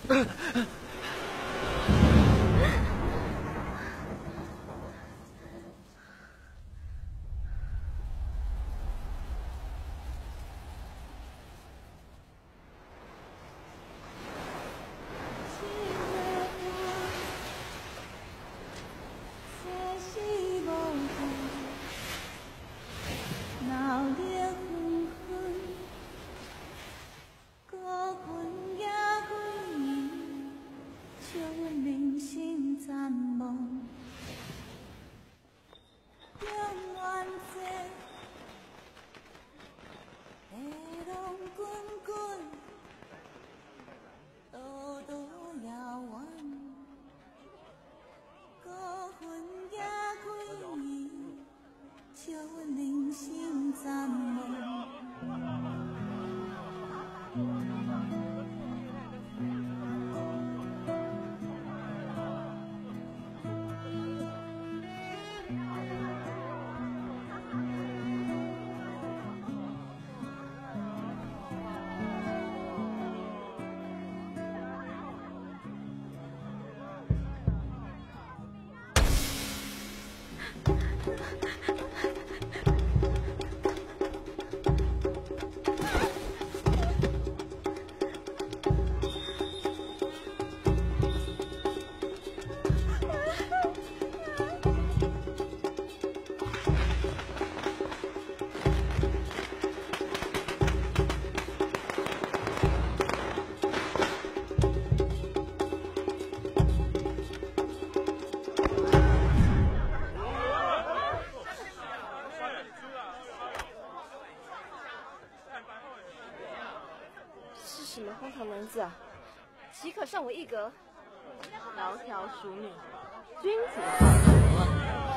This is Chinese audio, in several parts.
什么荒唐男子啊！岂可上我一格？窈窕淑女，君子好逑。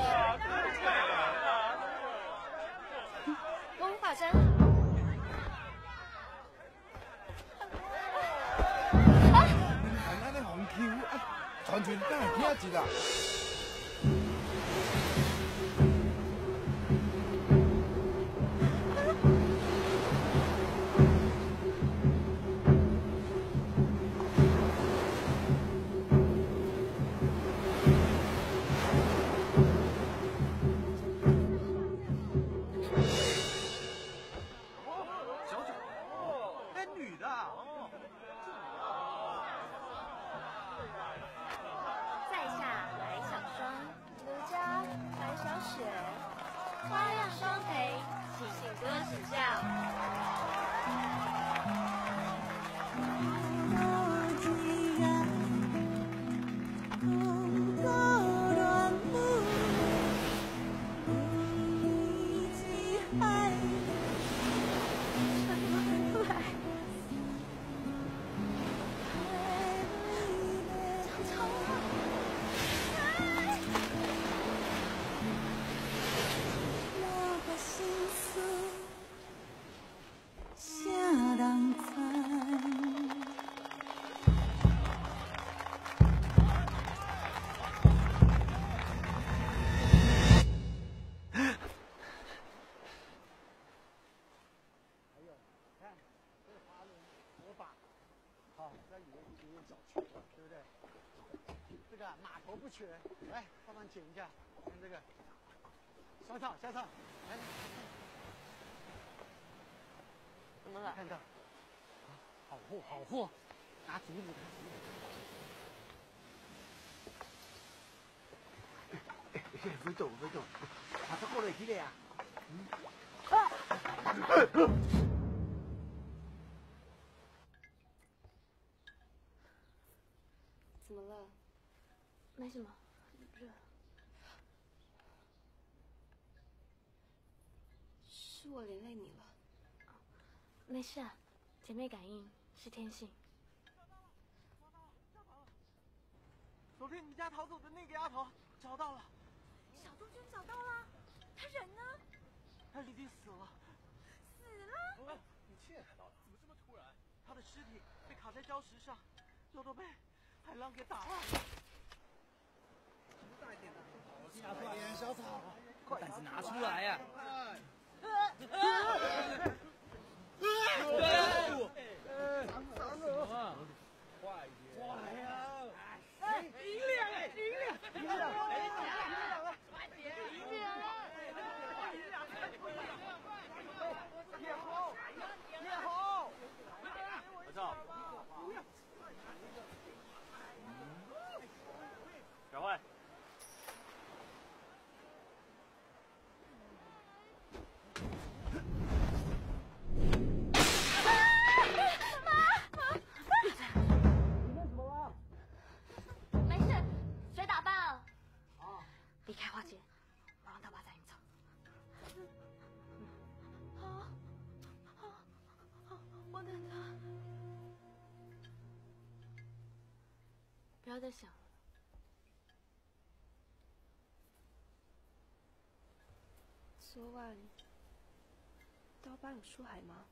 翁化真。 安尼红 Q， 传传等下听一啦。 码头不缺，来帮忙捡一下，看这个，小草，来， 怎么了？ 看到，好货，拿竹子。别动，把它过来起来呀！ 怎么了？没什么，热。是我连累你了。没事啊，姐妹感应是天性。 昨天你家逃走的那个丫头找到了。 小杜鹃找到了，他人呢？ 他已经死了。 死了？ 你亲眼看到了？怎么这么突然？他的尸体被卡在礁石上，又都被海浪给打了。 大一点的，拿出来，小草， 快胆子拿出来呀！ 快一点！ 还在想， 昨晚刀疤有出海吗？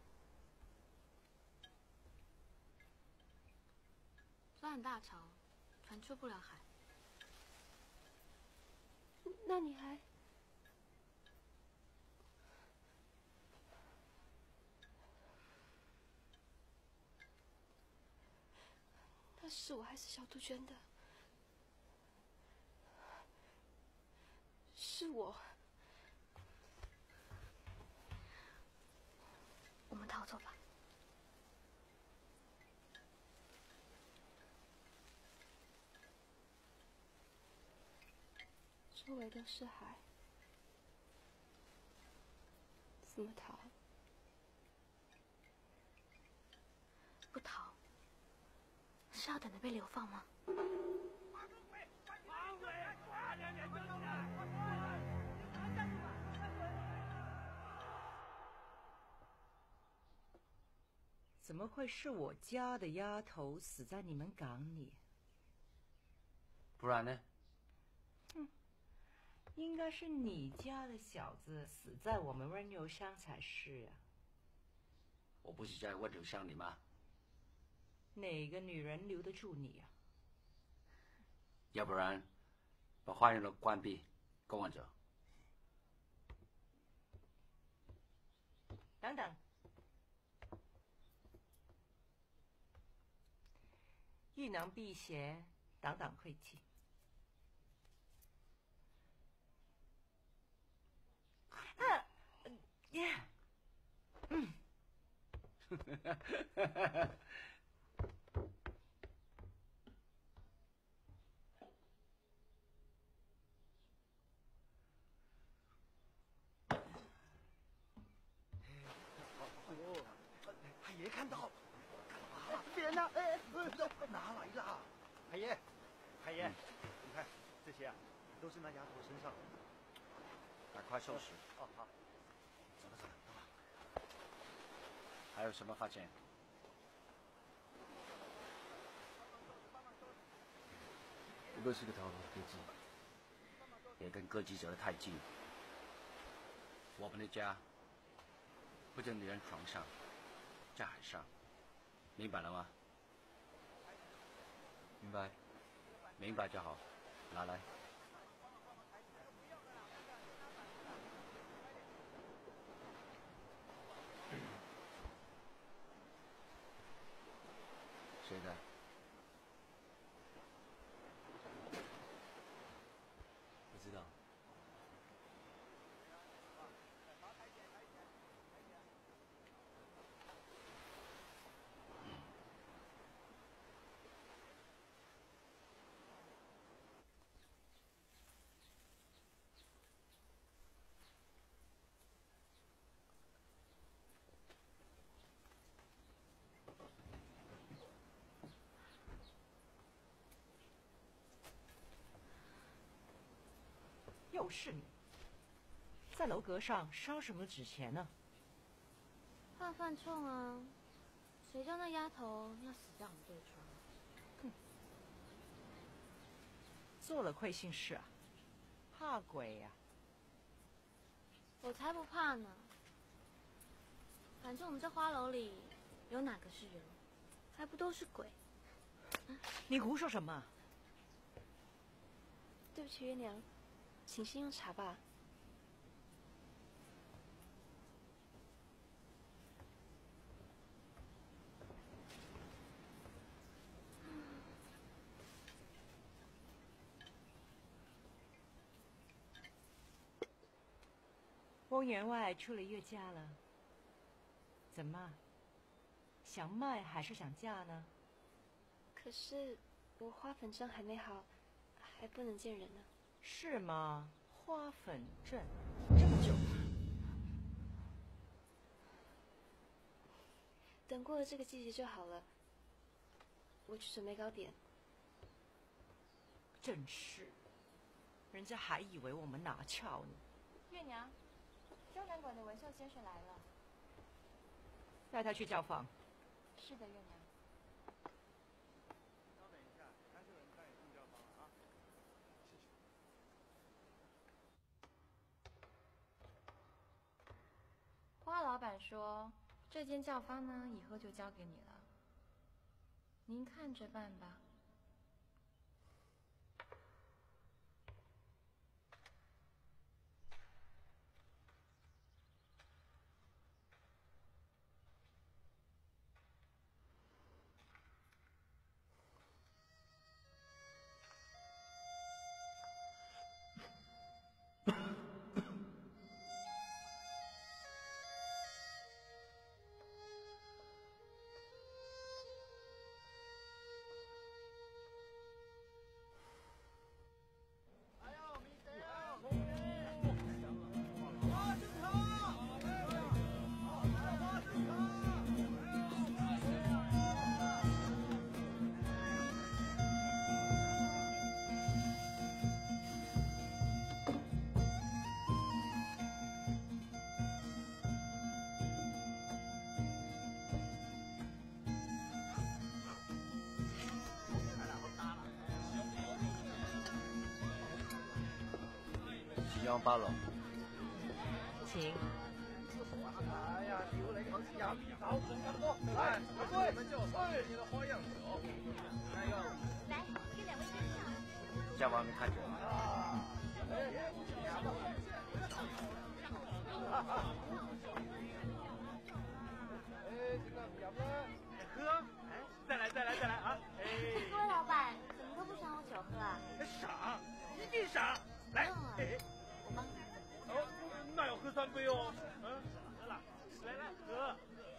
昨晚大潮，船出不了海。 那你还……那是我还是小杜鹃的？是我。 我们逃走吧。 周围都是海，怎么逃？ 不逃，是要等着被流放吗？ 怎么会是我家的丫头死在你们港里？ 不然呢？ 应该是你家的小子死在我们温柔乡才是啊。 我不是在温柔乡里吗？ 哪个女人留得住你啊？ 要不然把花园的关闭，跟我走。 等等，欲囊辟邪，挡挡晦气。 海爷看到，别拿，拿来啦！海爷，海爷，你看这些啊，都是那丫头身上的。 赶快收拾。 哦，好。 走吧，走吧，走吧。还有什么发现？ 不过是个逃亡歌姬， 别跟歌姬走得太近。我们的家不准女人床上，在海上，明白了吗？ 明白。 明白就好，拿来。谁的？ 不知道。 又是你，在楼阁上烧什么纸钱呢？ 怕犯冲啊！谁叫那丫头要死在我们对窗？ 做了亏心事啊？怕鬼呀！ 我才不怕呢！反正我们这花楼里有哪个是人，还不都是鬼？ 你胡说什么？ 对不起，月娘，请先用茶吧。 翁员外出了月嫁了，怎么？想卖还是想嫁呢？ 可是我花粉症还没好，还不能见人呢。 是吗？花粉症这么久？ 等过了这个季节就好了。我去准备糕点。 真是，人家还以为我们拿翘呢。 月娘，江南馆的文秀先生来了。 带他去教坊。 是的，月娘。 稍等一下，看这个。 花老板说，这间教坊呢，以后就交给你了，您看着办吧。 请用包容。 请。 哎呀，牛雷横起羊皮草，来，我们就哎，你的花样酒，加油！ 来，给两位先生。 在外面看着。 喝，哎，再来啊！哎， 各位老板，怎么都不赏我酒喝啊？ 赏，一定赏！来， 我帮你。 哦，那要喝3杯哦。嗯，喝了，来喝。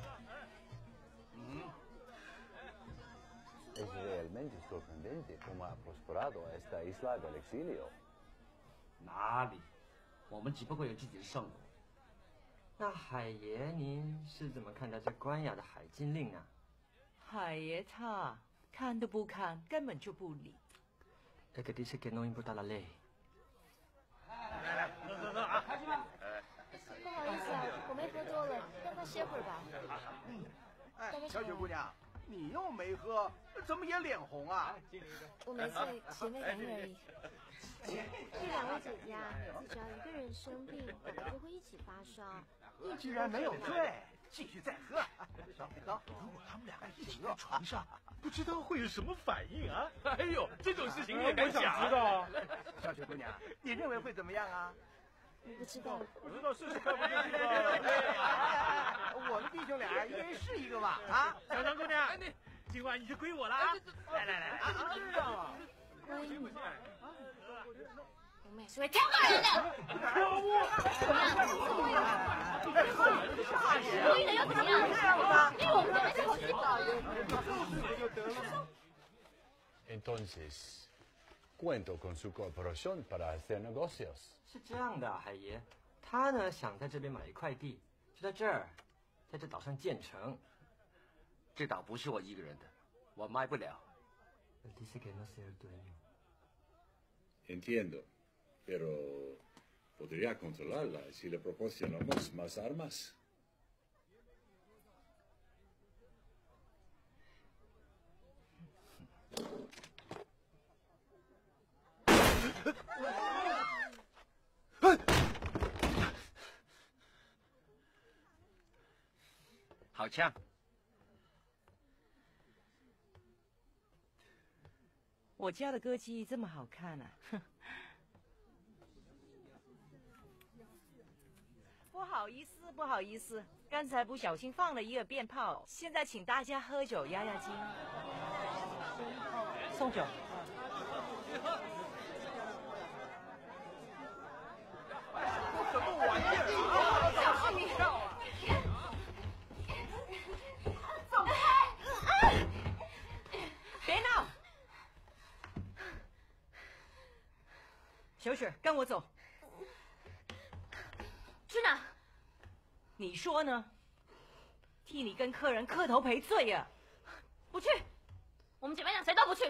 Es realmente sorprendente cómo ha prosperado esta isla del exilio。 哪里？我们只不过有自己的生活。 那海爷，您是怎么看待这关押的海禁令呢？ 海爷他看都不看，根本就不理。 Es que dice que no importa la ley。 来，喝啊！ 不好意思啊，我没喝多了，让他歇会儿吧。 哎，小雪姑娘，你又没喝，怎么也脸红啊？ 我没醉，姐妹感应而已。 这两位姐姐啊，只要一个人生病，就会一起发烧。 既然没有醉，继续再喝。走，如果他们两个一起在床上，不知道会有什么反应啊？哎呦，这种事情你也敢想？我想知道。小雪姑娘，你认为会怎么样啊？ 我不知道， 我知道试试看不就知道了？我们弟兄俩一人试一个吧，啊！小张姑娘，今晚你就归我了啊！来，知道了。 归你。 我们也是会挑骂人的。 挑我？ 故意的又怎么样？因为我们姐妹是好心。 Entonces, cuento con su cooperación para hacer negocios。 是这样的，海爷，他呢想在这边买一块地，就在这儿，在这岛上建城。 这岛不是我一个人的，我卖不了。 Dice que no es el dueño。 Entiendo, pero podría controlarla si le proporcionamos más armas。 好枪！ 我家的歌姬这么好看啊！哼，不好意思，刚才不小心放了一个鞭炮，现在请大家喝酒压压惊。 送酒。 什么玩意儿啊！小心你！ 走开！ 别闹！小雪，跟我走。 去哪？ 你说呢？替你跟客人磕头赔罪呀！ 不去，我们姐妹俩谁都不去。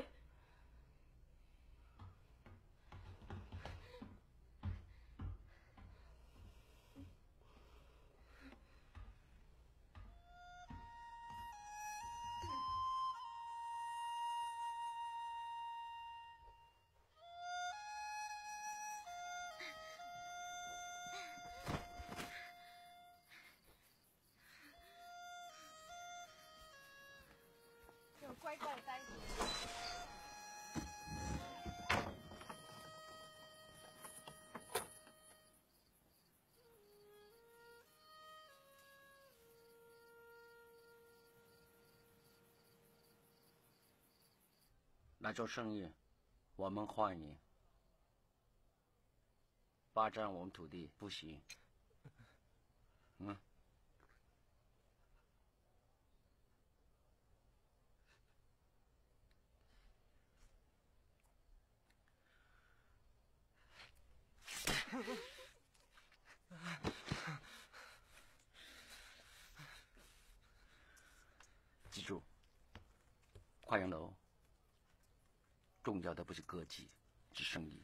乖乖的待着。 来做生意，我们欢迎。霸占我们土地不行。嗯。记住，花阳楼重要的不是歌妓，是生意。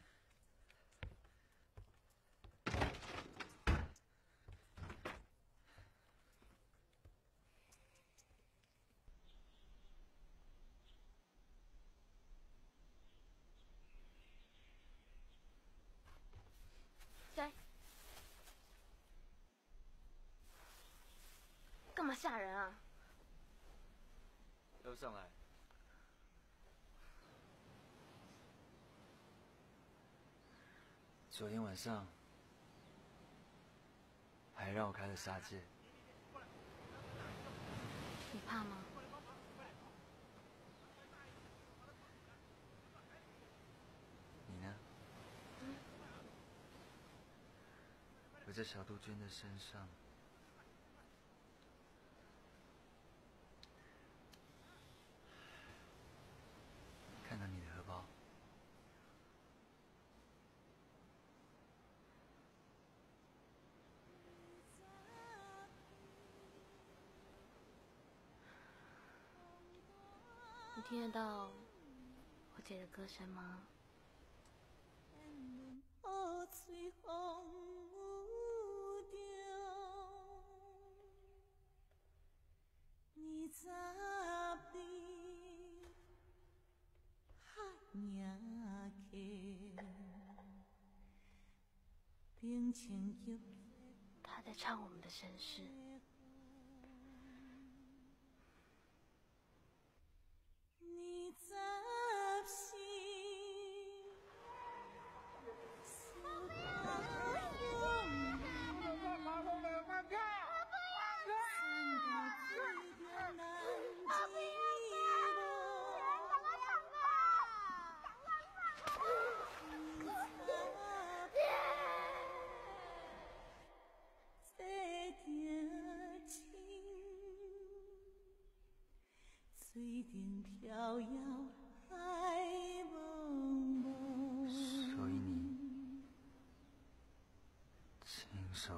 谁？干嘛吓人啊？ 都上来。昨天晚上还让我开了杀戒， 你怕吗？ 你呢？我在小杜鹃的身上看到你的荷包。 你听得到我姐的歌声吗？他在唱我们的身世。 水顶飘摇海蒙蒙。 所以你亲手？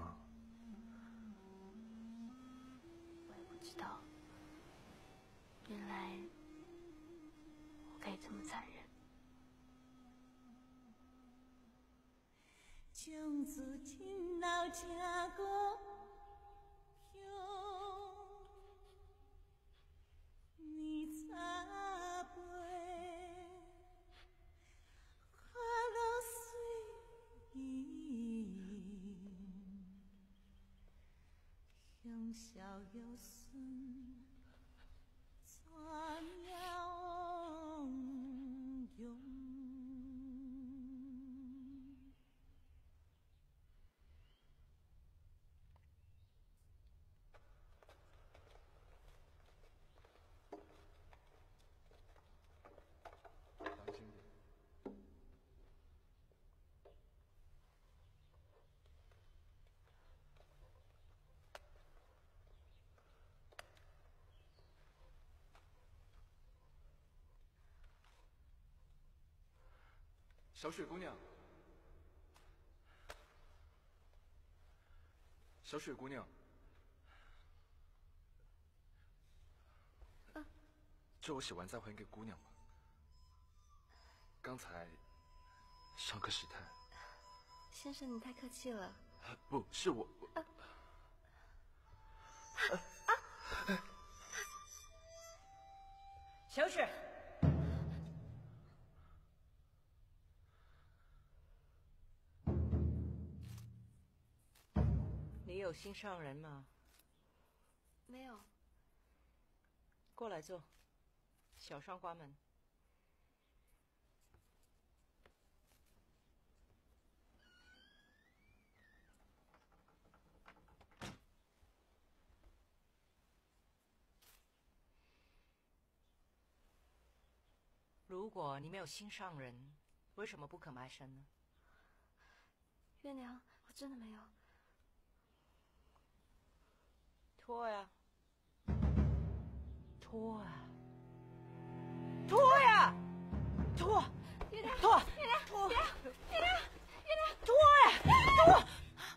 我也不知道，原来我可以这么残忍。 从此天老车过飘。你擦背，花落水影，香消又顺，转了用。 小雪姑娘，小雪姑娘，这我写完再还给姑娘吧。刚才上课失态。 先生，你太客气了。 不是我。 小雪。你有心上人吗？ 没有。 过来坐。 小双关门。如果你没有心上人，为什么不肯埋身呢？ 月娘，我真的没有。 脱呀！脱啊！脱呀！脱！ 月亮， 脱！ 月亮， 脱！ 月亮，月亮，月亮， 脱呀！脱！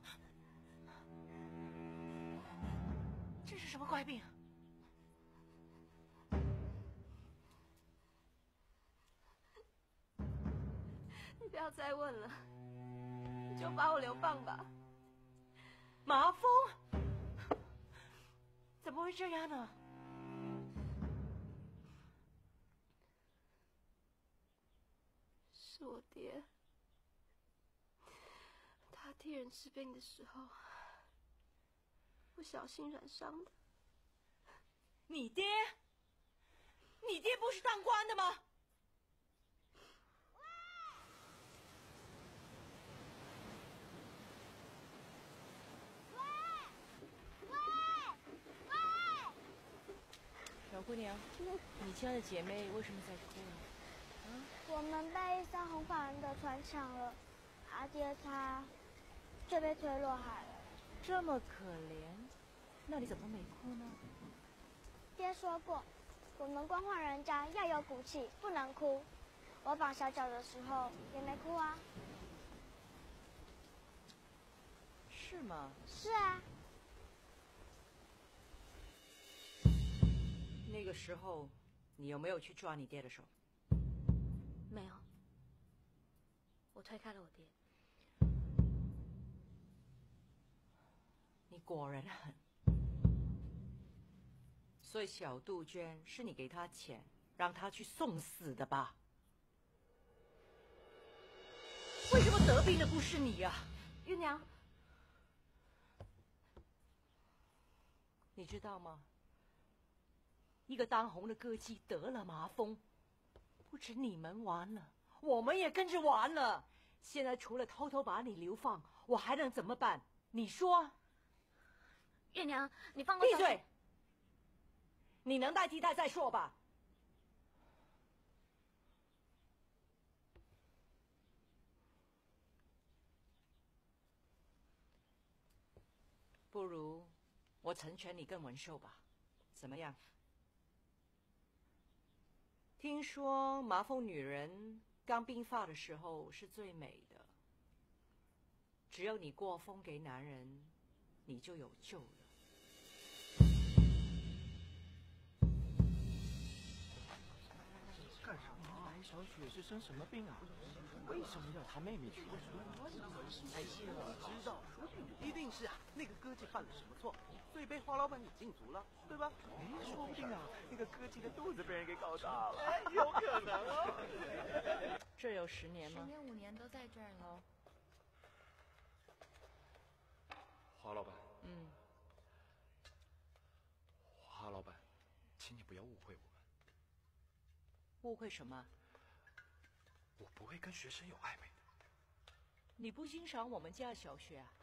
这是什么怪病？ 你不要再问了，你就把我流放吧。 麻风？怎么会这样呢？ 是我爹，他替人治病的时候不小心染伤的。 你爹？你爹不是当官的吗？小姑娘，你家的姐妹为什么在哭啊？ 我们被一艘红发人的船抢了，阿爹他就被推落海了。 这么可怜，那你怎么没哭呢？ 爹说过，我们官宦人家要有骨气，不能哭。我绑小脚的时候也没哭啊。 是吗？ 是啊。 那个时候，你有没有去抓你爹的手？ 没有，我推开了我爹。 你果然狠。所以小杜鹃是你给他钱，让他去送死的吧？为什么得病的不是你呀？ 月娘， 你知道吗？一个当红的歌姬得了麻风，不止你们完了，我们也跟着完了。现在除了偷偷把你流放，我还能怎么办？你说？ 月娘，你放过闭嘴！你能代替他再说吧。不如我成全你跟文寿吧，怎么样？听说麻风女人刚鬓发的时候是最美的，只有你过风给男人，你就有救了。 干什么？白小雪是生什么病啊？为什么要她妹妹去？哎呀，知道，一定是啊，那个歌姬犯了什么错，所以被花老板给禁足了，对吧？哎，说不定啊，那个歌姬的肚子被人给搞大了，哎，有可能哦。 这有10年吗？ 10年5年都在这儿了。 花老板，花老板，请你不要误会我们。 误会什么？ 我不会跟学生有暧昧的。 你不欣赏我们家的小雪啊？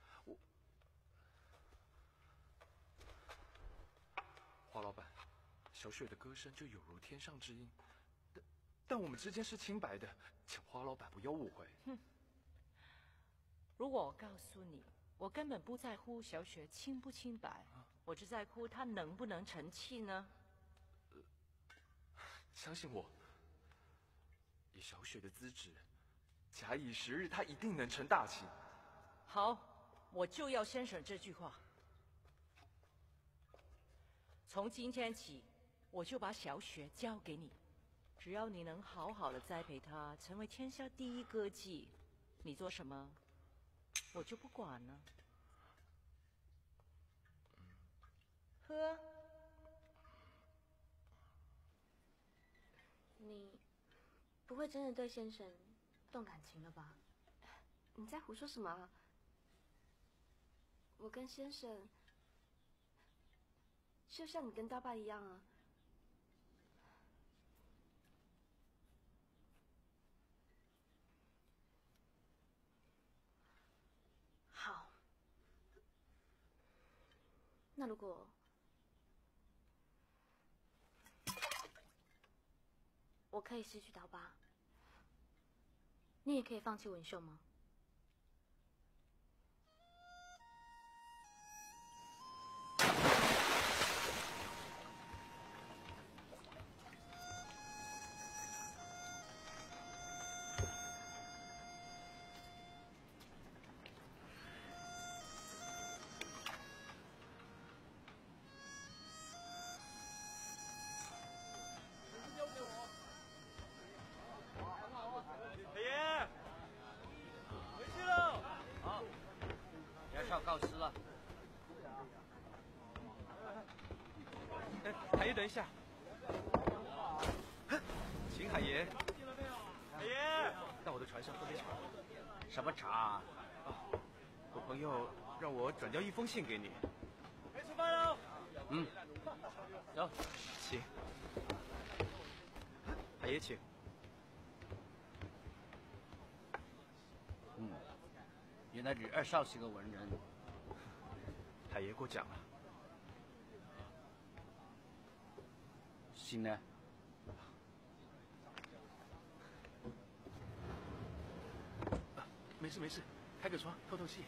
花老板，小雪的歌声就有如天上之音，但我们之间是清白的，请花老板不要误会。 哼！如果我告诉你，我根本不在乎小雪清不清白，我只在乎她能不能成器呢？ 相信我，以小雪的资质，假以时日，她一定能成大器。 好，我就要先生这句话。从今天起，我就把小雪交给你，只要你能好好的栽培她，成为天下第一歌姬，你做什么，我就不管了。喝。 你不会真的对先生动感情了吧？你在胡说什么啊？我跟先生就像你跟大爸一样啊。 那如果我可以失去刀疤，你也可以放弃文秀吗？ 告辞了。 海爷，等一下。请海爷。海爷，到我的船上喝杯茶。 什么茶？ 我朋友让我转交一封信给你。 该吃饭了。嗯，走， 请。海爷，请。 原来吕二少是个文人。 海爷过奖了。 信呢？ 没事没事，开个窗透透气。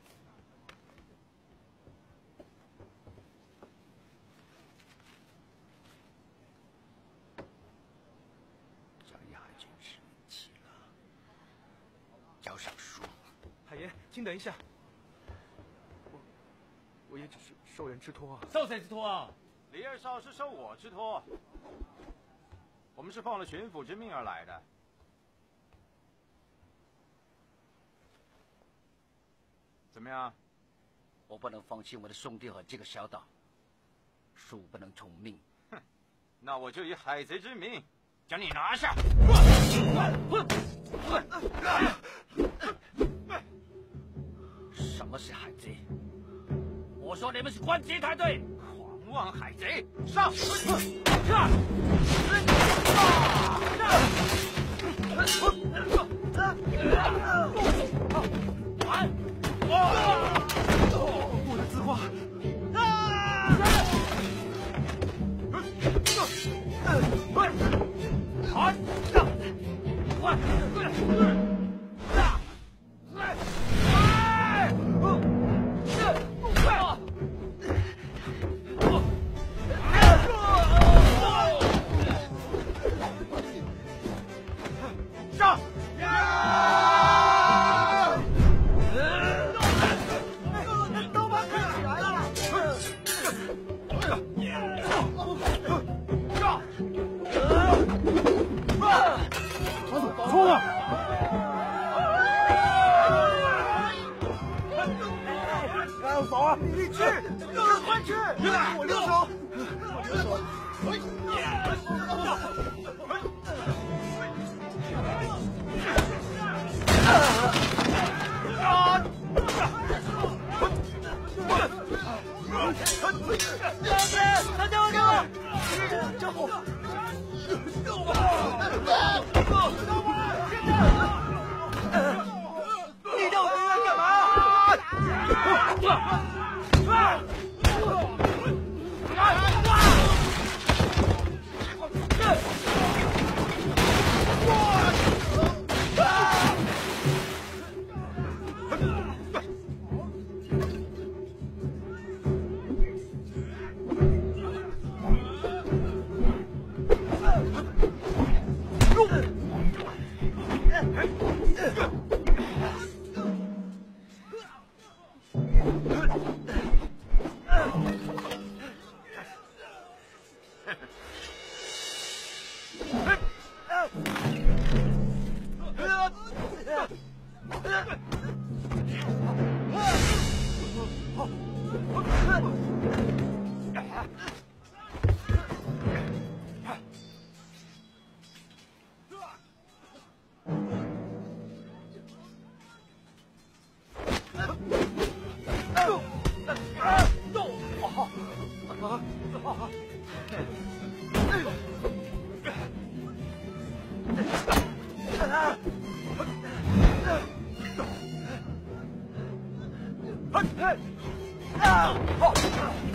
张亚军是气了，交上书。 海爷，请等一下。我也只是受人之托啊。 受谁之托啊？ 李二少是受我之托，我们是奉了巡抚之命而来的。怎么样？ 我不能放弃我的兄弟和这个小岛，恕不能从命。 哼，那我就以海贼之名将你拿下。 什么是海贼？我说你们是关节团队， 狂妄海贼，上！ 我的字画。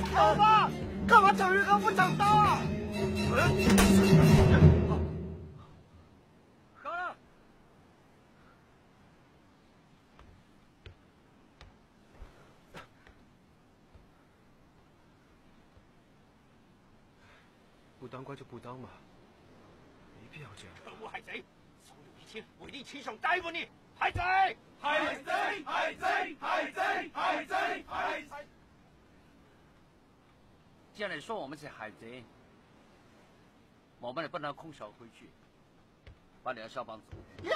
老爸，干嘛整人和不整刀啊？ 好了。 不当官就不当嘛，没必要这样。 可恶海贼，总有一天我一定亲手逮捕你！海贼！海贼！海贼！海贼！海贼！海贼！ 既然你说我们是海贼，我们也不能空手回去，把你的肖帮走。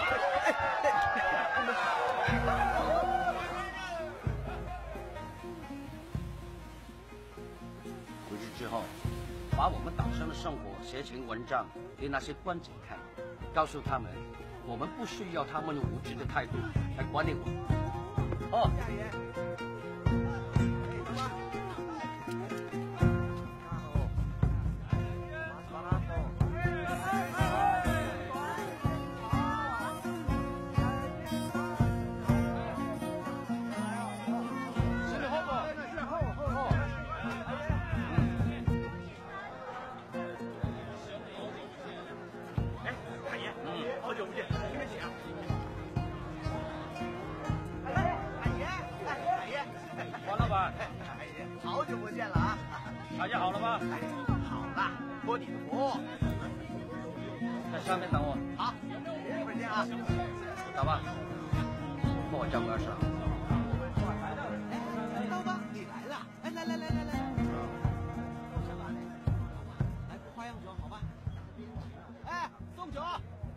回去之后，把我们岛上的生活写成文章给那些官警看，告诉他们，我们不需要他们用无知的态度来管理我们。哦。 好久不见了啊！ 大家好了吗？ 好了，托你的福。 在上面等我。 好，一会儿见啊。 老爸，帮我叫个2声。 刀疤，你来了！哎，来来来来来，来壶花样酒，好吧？哎，送酒。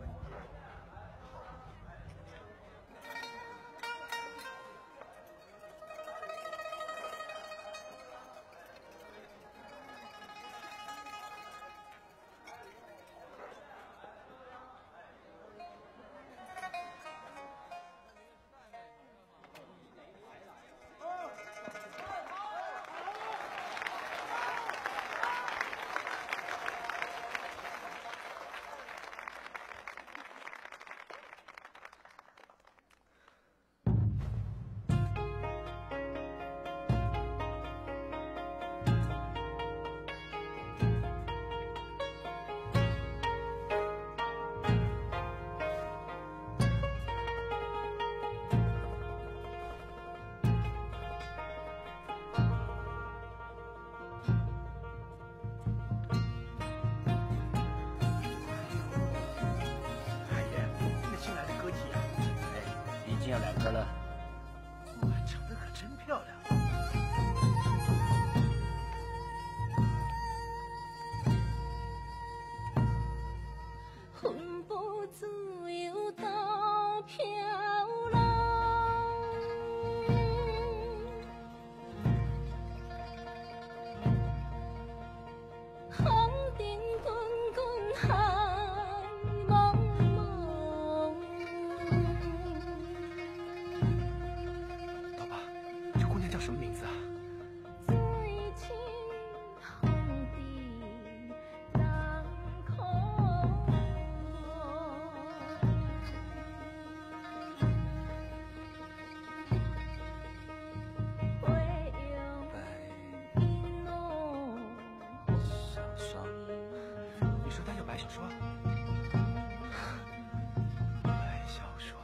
已经有2个了。 哇，长得可真漂亮。 魂不自由地飘浪，航定滚滚海茫茫。 老爸，这姑娘叫什么名字啊？ 最亲红的浪空。 小双，你说她叫白小双？白小双。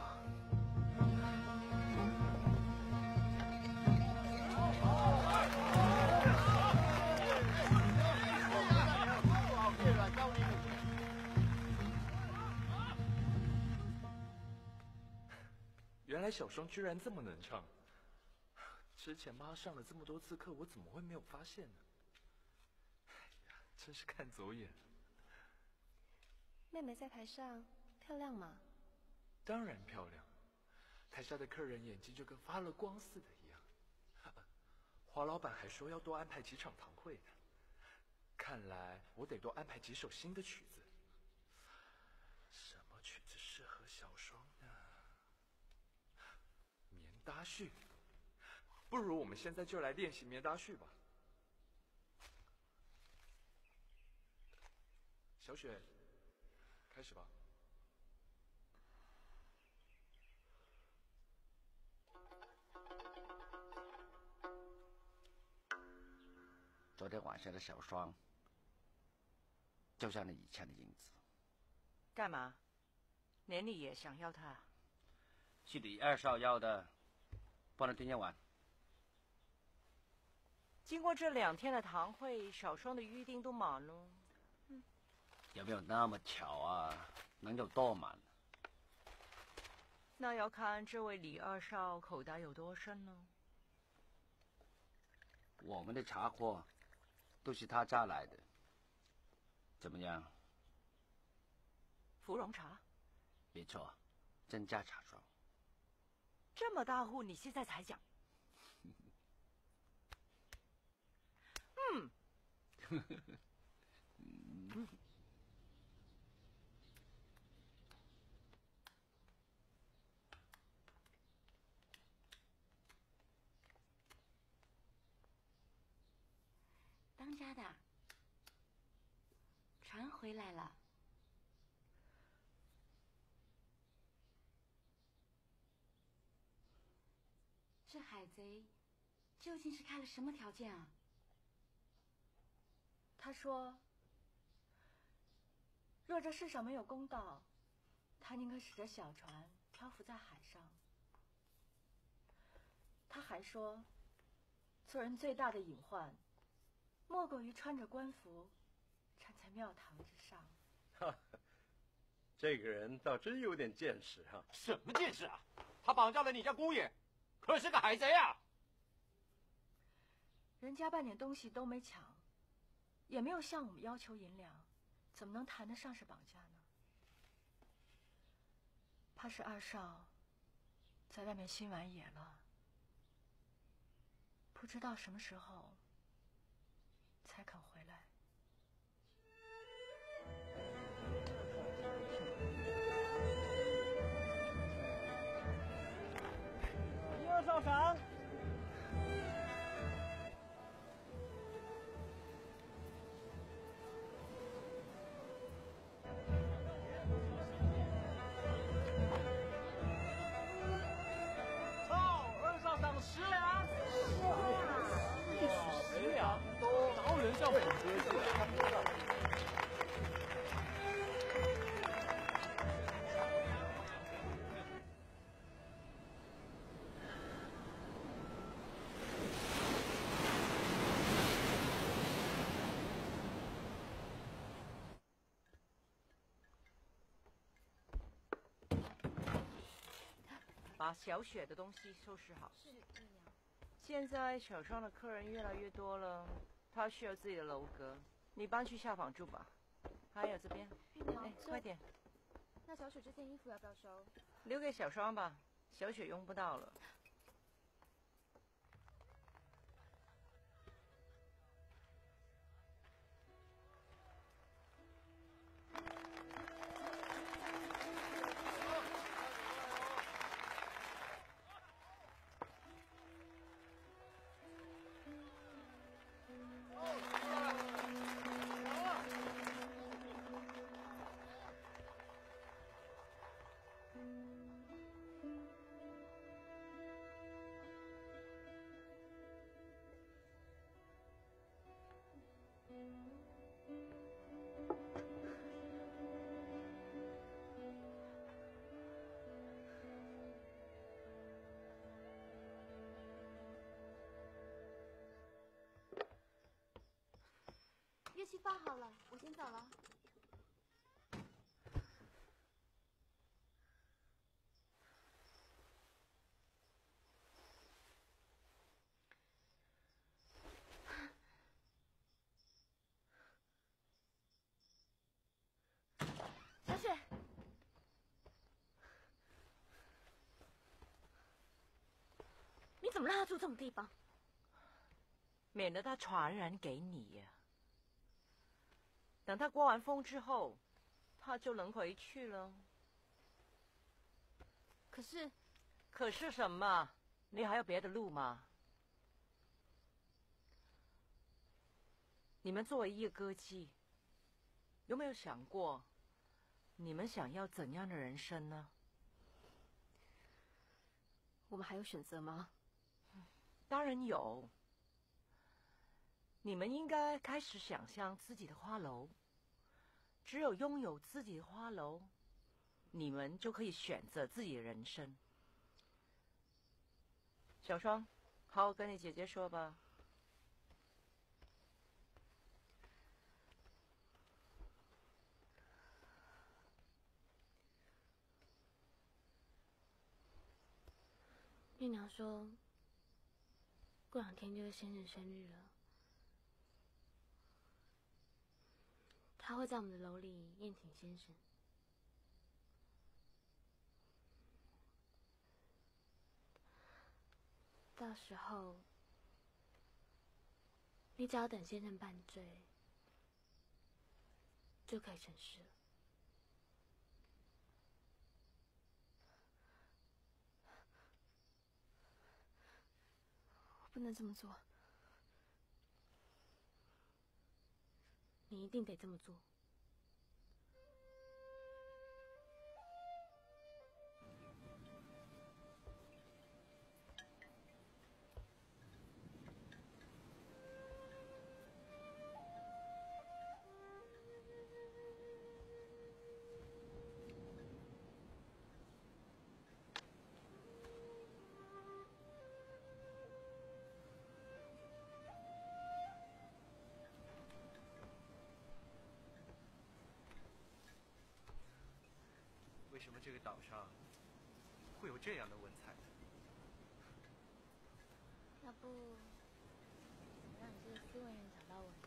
原来小双居然这么能唱，之前妈上了这么多次课，我怎么会没有发现呢？哎呀，真是看走眼了。 妹妹在台上漂亮吗？ 当然漂亮，台下的客人眼睛就跟发了光似的一样。华老板还说要多安排几场堂会呢，看来我得多安排几首新的曲子。什么曲子适合小双呢？棉搭序，不如我们现在就来练习棉搭序吧。小雪，开始吧。 昨天晚上的小双，就像你以前的影子。 干嘛？连你也想要他？ 是李二少要的，不能听夜晚。 经过这2天的堂会，小双的预定都满了。 有没有那么巧啊？能有多满？ 那要看这位李二少口袋有多深呢。 我们的茶货都是他家来的，怎么样？ 芙蓉茶？ 没错，真家茶庄。 这么大户，你现在才讲？ 当家的，船回来了。这海贼究竟是开了什么条件啊？ 他说，若这世上没有公道，他宁可使着小船漂浮在海上。他还说，做人最大的隐患，莫过于穿着官服站在庙堂之上。 这个人倒真有点见识啊！ 什么见识啊？他绑架了你家姑爷，可是个海贼啊！ 人家半点东西都没抢，也没有向我们要求银两，怎么能谈得上是绑架呢？怕是二少在外面心完野了，不知道什么时候才肯回来。 一二少赏。 操，2少赏10两。10两多，哪有人这样捧歌戏的？ 把小雪的东西收拾好。现在小双的客人越来越多了，她需要自己的楼阁，你搬去下房住吧。还有这边，快点。 那小雪这件衣服要不要收？ 留给小双吧，小雪用不到了。 乐器放好了，我先走了。 小雪，你怎么让他住这种地方？ 免得他传染给你呀。等他刮完风之后，他就能回去了。可是什么？你还有别的路吗？你们作为一个歌姬，有没有想过，你们想要怎样的人生呢？ 我们还有选择吗？ 当然有。 你们应该开始想象自己的花楼。只有拥有自己的花楼，你们就可以选择自己的人生。小双，好好跟你姐姐说吧。 月娘说，过2天就是先生生日了，她会在我们的楼里宴请先生。到时候，你只要等先生办醉，就可以成事了。我不能这么做，你一定得这么做。 为什么这个岛上会有这样的文采呢？ 要不，让你这个斯文人找到我呢？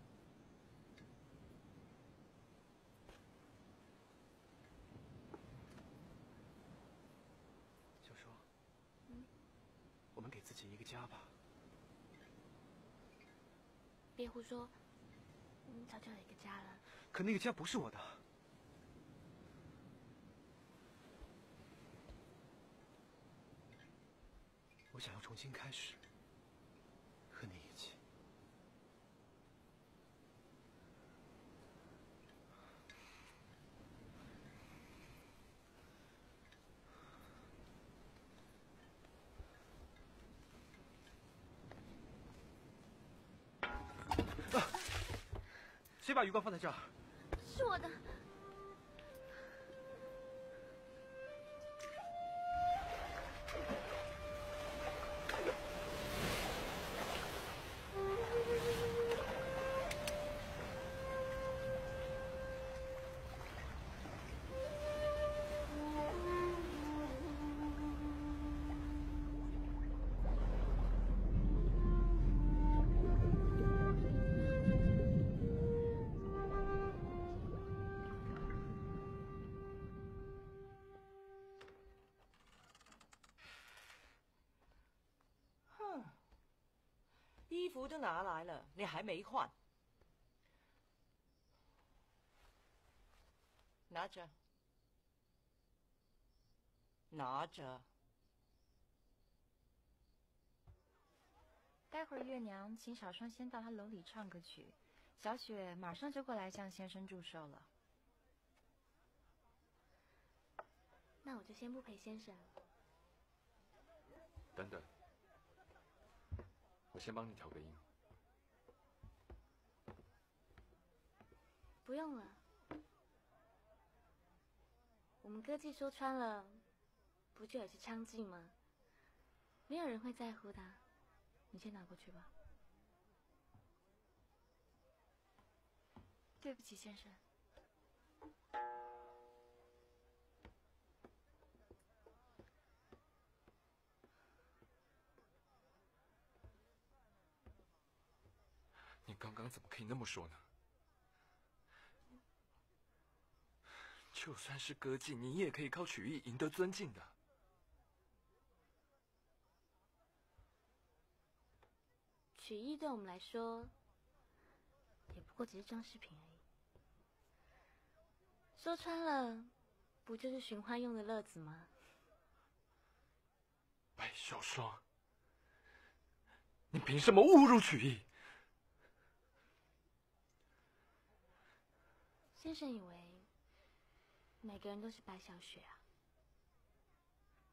小双，我们给自己一个家吧。 别胡说，我们早就有一个家了。 可那个家不是我的。我想要重新开始，和你一起。谁把鱼缸放在这儿？ 是我的。 衣服都拿来了，你还没换？拿着，拿着。 待会儿月娘请小双先到她楼里唱个曲，小雪马上就过来向先生祝寿了。 那我就先不陪先生了。 等等，我先帮你调个音。 不用了，我们歌妓说穿了，不就也是娼妓吗？没有人会在乎的。你先拿过去吧。 对不起，先生。 你刚刚怎么可以那么说呢？就算是歌妓，你也可以靠曲艺赢得尊敬的。 曲艺对我们来说，也不过只是装饰品而已。说穿了，不就是寻欢用的乐子吗？ 白小双，你凭什么侮辱曲艺？ 先生以为每个人都是白小雪啊？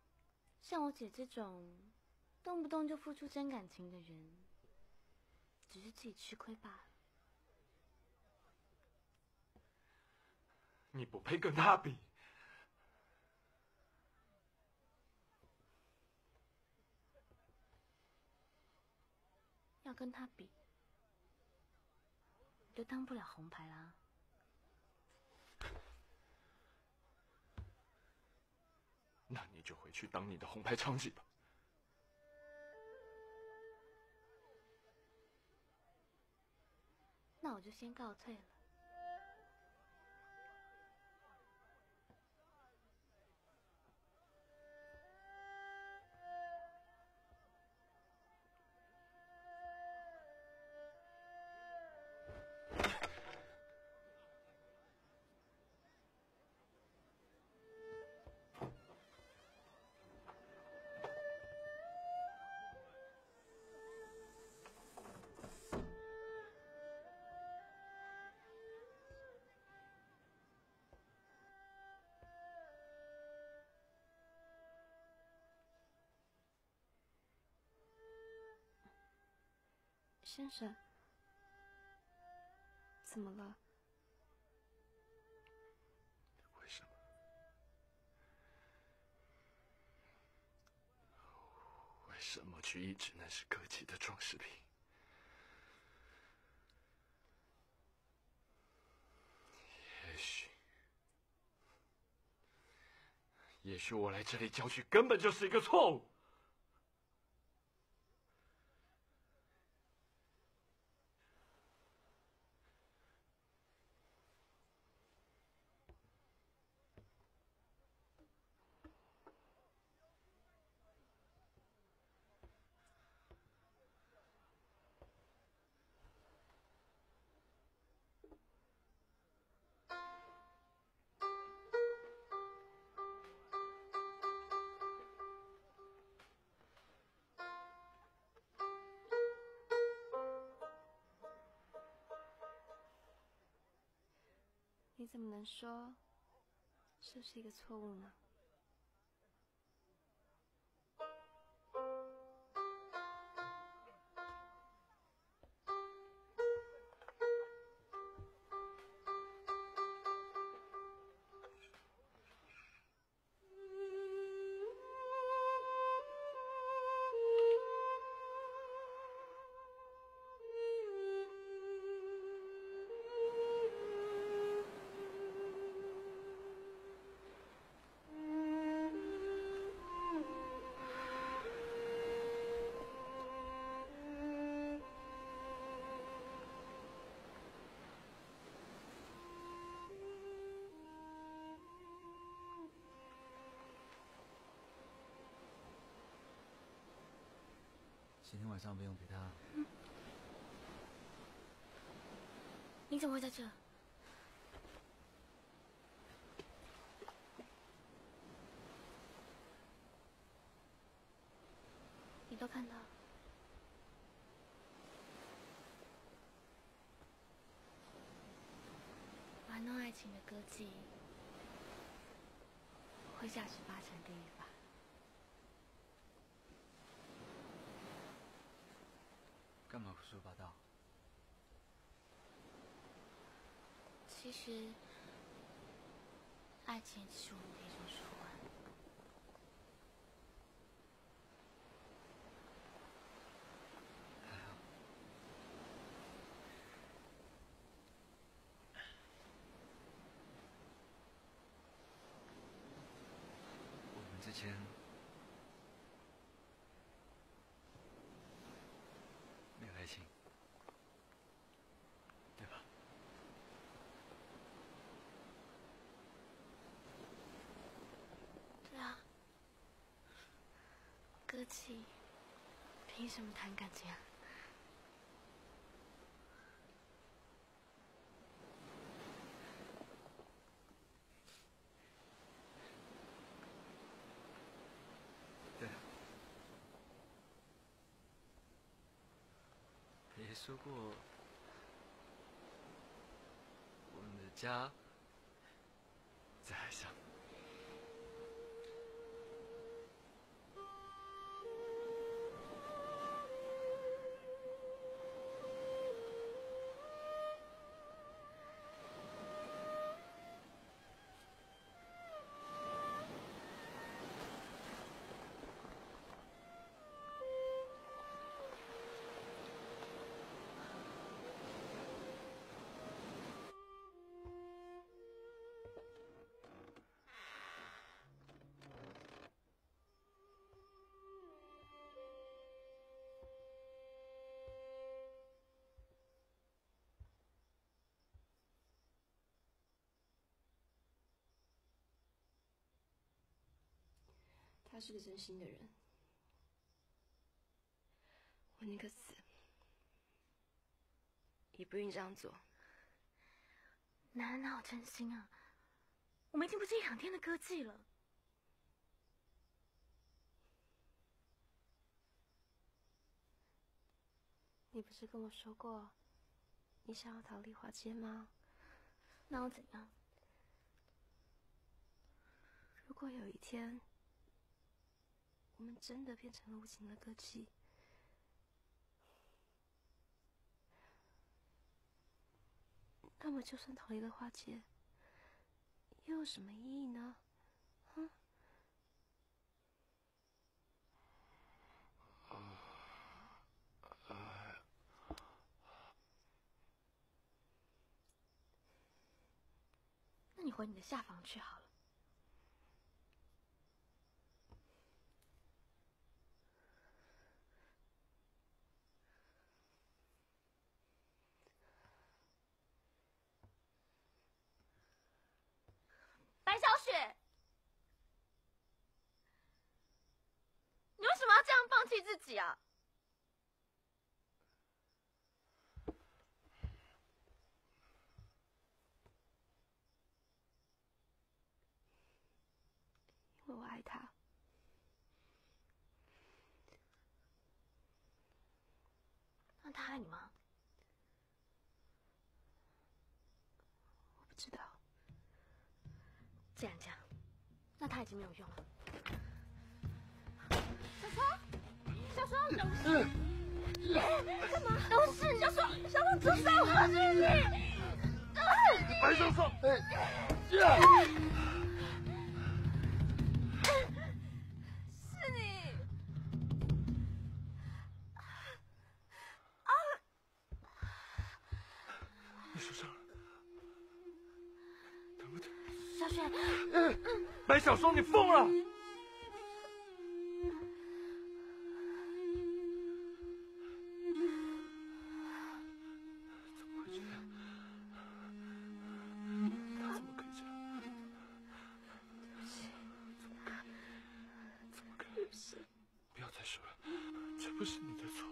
像我姐这种动不动就付出真感情的人， 只是自己吃亏罢了。 你不配跟他比。 要跟他比，就当不了红牌啦。 那你就回去当你的红牌娼妓吧。 那我就先告退了。先生，怎么了？ 为什么？为什么去医治那是歌姬的装饰品？也许我来这里教训根本就是一个错误。 你怎么能说这是一个错误呢？ 今天晚上不用陪他。 你怎么会在这？你都看到了。玩弄爱情的歌妓，会下18层地狱吧？ 干嘛胡说八道？ 其实，爱情只是我们的一种手腕。 我们之前没有爱情，对吧？ 对啊，歌妓凭什么谈感情啊？ 对。爷爷说过，我们的家在海上。 他是个真心的人，我宁可死，也不愿意这样做。 男人哪有真心啊？我们已经不是1、2天的歌妓了。 你不是跟我说过，你想要逃离花街吗？ 那又怎样？ 如果有一天，我们真的变成了无情的歌妓，那么就算逃离了花街，又有什么意义呢？ 那你回你的下房去好了。白小雪，你为什么要这样放弃自己啊？ 因为我爱他。 那他爱你吗？ 我不知道。 既然这样，那他已经没有用了。小双，小双，干嘛？都是小双，小双住手！我是你， 白小双， 是你。 你受伤了，疼不疼？ 小雪， 白小双，你疯了！怎么会这样？他怎么可以这样？怎么可以？ 对不起， 不要再说了，这不是你的错。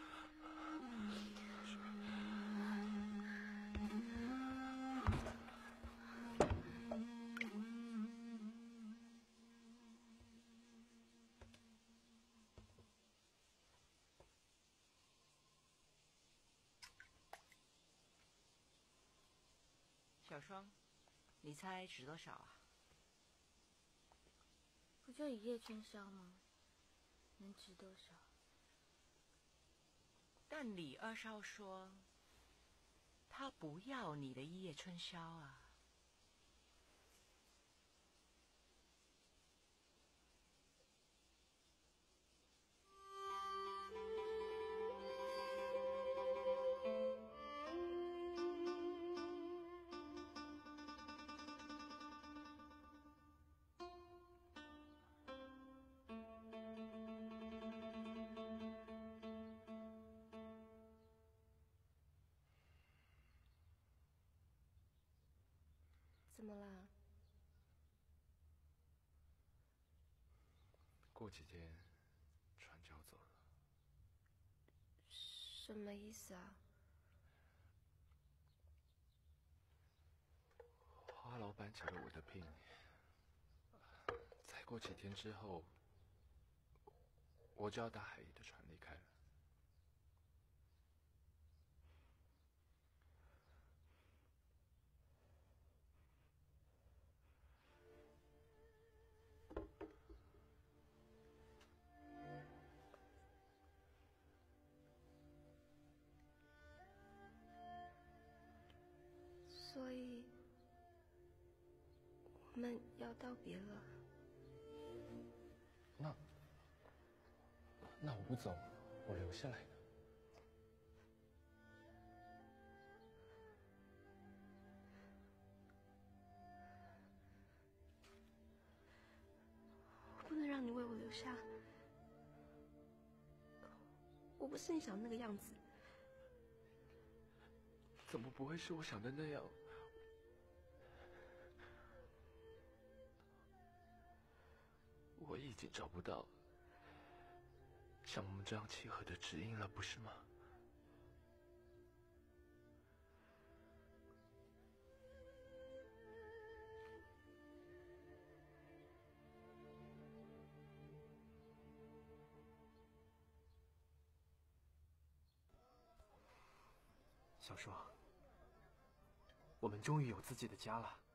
小双，你猜值多少啊？ 不就一夜春宵吗？能值多少？ 但李二少说，他不要你的一夜春宵啊。 怎么啦？ 过几天，船就要走了。 什么意思啊？ 花老板找了我的病，再过几天之后，我就要搭海里的船离开了。 所以，我们要道别了。 那我不走，我留下来呢。 我不能让你为我留下。我不是你想的那个样子。 怎么不会是我想的那样？我以经找不到像我们这样契合的知音了，不是吗？ 小双，我们终于有自己的家了。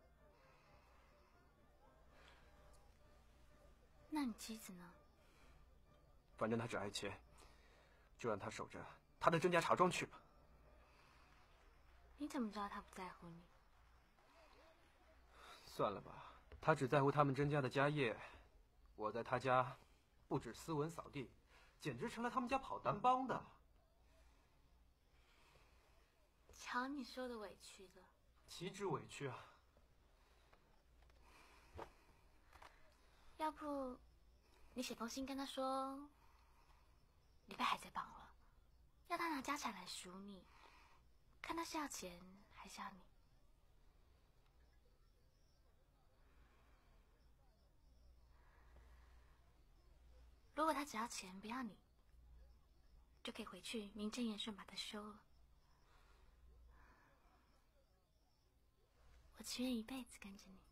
那你妻子呢？ 反正她只爱钱，就让她守着她的甄家茶庄去吧。 你怎么知道她不在乎你？ 算了吧，她只在乎他们甄家的家业，我在她家不止斯文扫地，简直成了他们家跑单帮的。 瞧你说的委屈的， 岂止委屈啊！ 要不你写封信跟他说，你被海贼绑了，要他拿家产来赎你，看他是要钱还是要你。如果他只要钱不要你，就可以回去名正言顺把他休了。我情愿一辈子跟着你，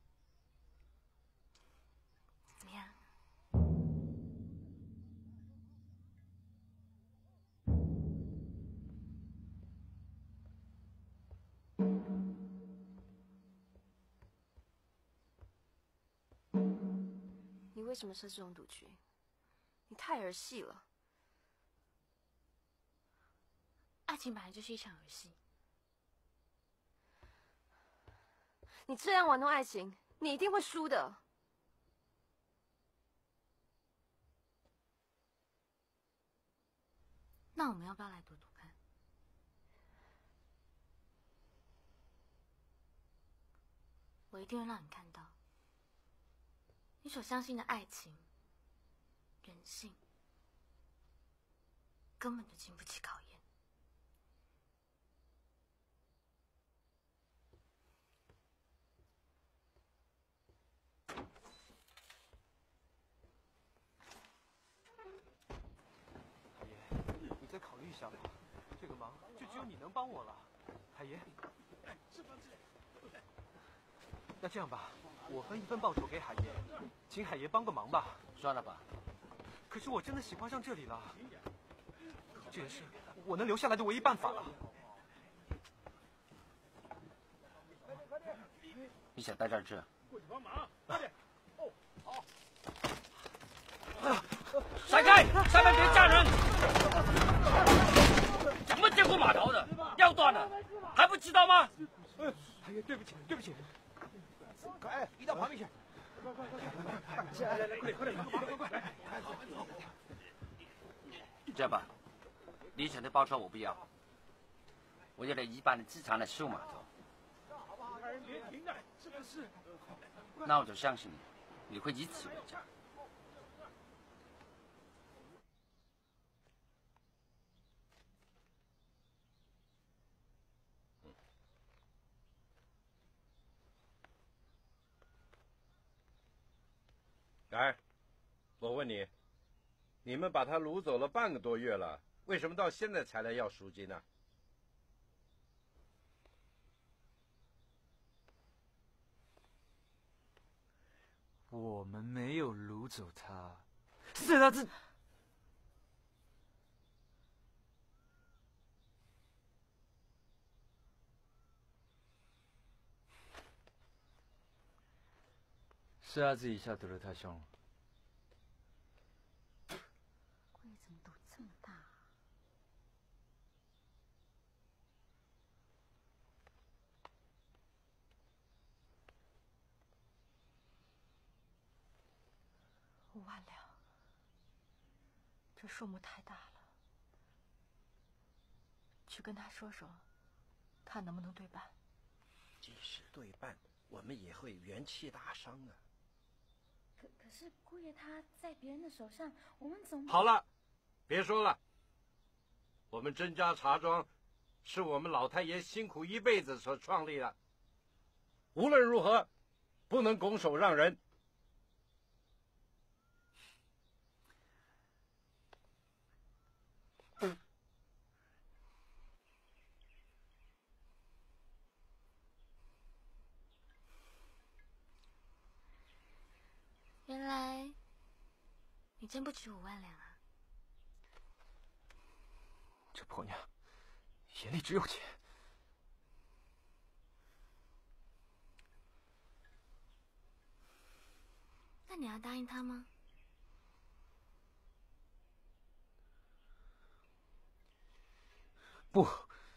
怎么样？ 你为什么设这种赌局？你太儿戏了。 爱情本来就是一场儿戏。 你这样玩弄爱情，你一定会输的。 那我们要不要来赌赌看？我一定会让你看到，你所相信的爱情、人性，根本就经不起考验。 再考虑一下吧，这个忙就只有你能帮我了，海爷。那这样吧，我分一份报酬给海爷，请海爷帮个忙吧。 算了吧。 可是我真的喜欢上这里了，这也是我能留下来的唯一办法了。 你想待在这？ 过去帮忙，快点！哦，好。 闪开！上面别站人！咱们见过码头的，要断了，还不知道吗？ 海爷，对不起，对不起。 快，移到旁边去。来，快点！ 这样吧，李晨的报酬我不要，我要1半的资产来修码头。 别停了，这个是。 那我就相信你，你会以此为家。 哎，我问你，你们把他掳走了半个多月了，为什么到现在才来要赎金呢？ 我们没有掳走他，是他自……是他自己下赌的太凶了。 鬼怎么赌这么大？5万两，这数目太大了。去跟他说说，看能不能对半。 即使对半，我们也会元气大伤啊。 可是姑爷他在别人的手上，我们总…… 好了，别说了。我们甄家茶庄是我们老太爷辛苦一辈子所创立的，无论如何，不能拱手让人。 真不值5万两啊？ 这婆娘眼里只有钱。 那你要答应他吗？ 不。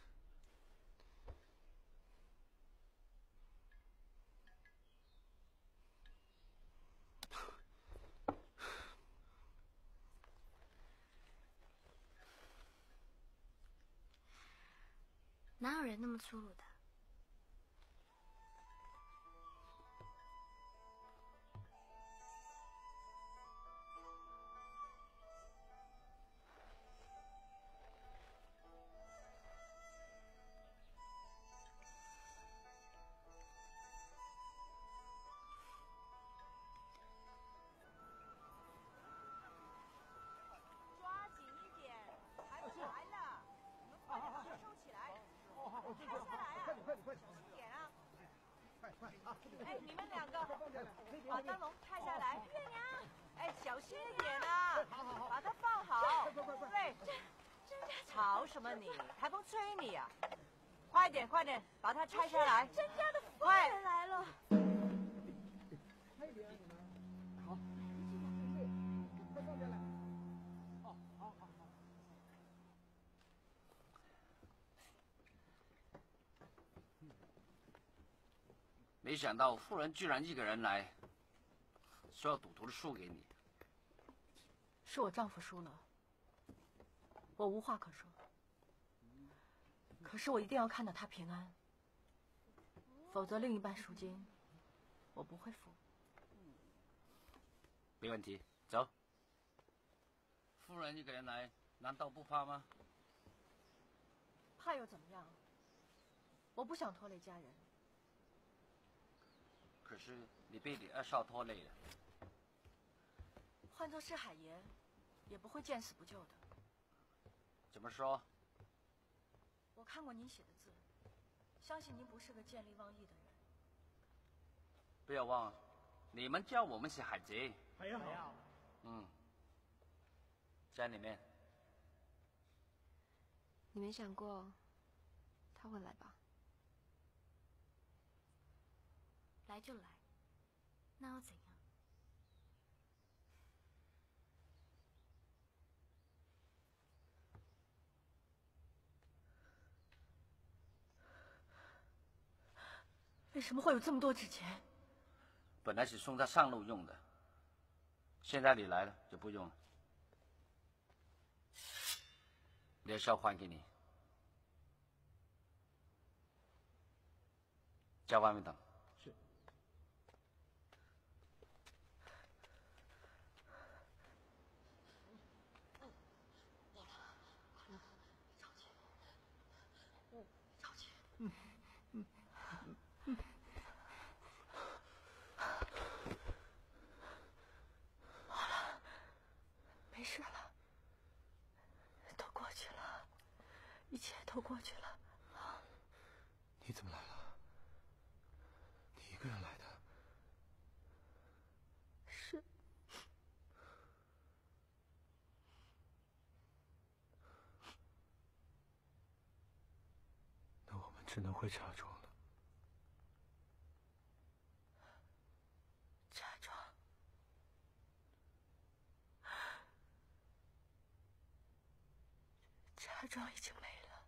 哪有人那么粗鲁的？ 抓紧一点，还不来了，你们快点把它收起来。开下来啊！快点，小心点啊！哎，你们2个把灯笼拆下来。月娘，哎，小心一点啊！把它放好。对，吵什么你？台风吹你啊！快点，把它拆下来。 甄家的夫人来了。 好，快放下来。好。 没想到夫人居然一个人来，说要赌徒的输给你。 是我丈夫输了，我无话可说。可是我一定要看到他平安，否则另一半赎金我不会付。 没问题，走。夫人一个人来，难道不怕吗？ 怕又怎么样？我不想拖累家人。 可是你被你2少拖累了。 换作是海爷，也不会见死不救的。 怎么说？ 我看过您写的字，相信您不是个见利忘义的人。 不要忘了，你们叫我们是海贼。 海爷好。 在里面。 你没想过他会来吧？ 来就来，那又怎样？ 为什么会有这么多纸钱？ 本来是送他上路用的，现在你来了就不用了。猎梢还给你，在外面等。 是。 好了，没事了，都过去了，一切都过去了。 你怎么来了？你一个人来的？ 是。 那我们只能回茶庄了。 茶庄？茶庄已经没了。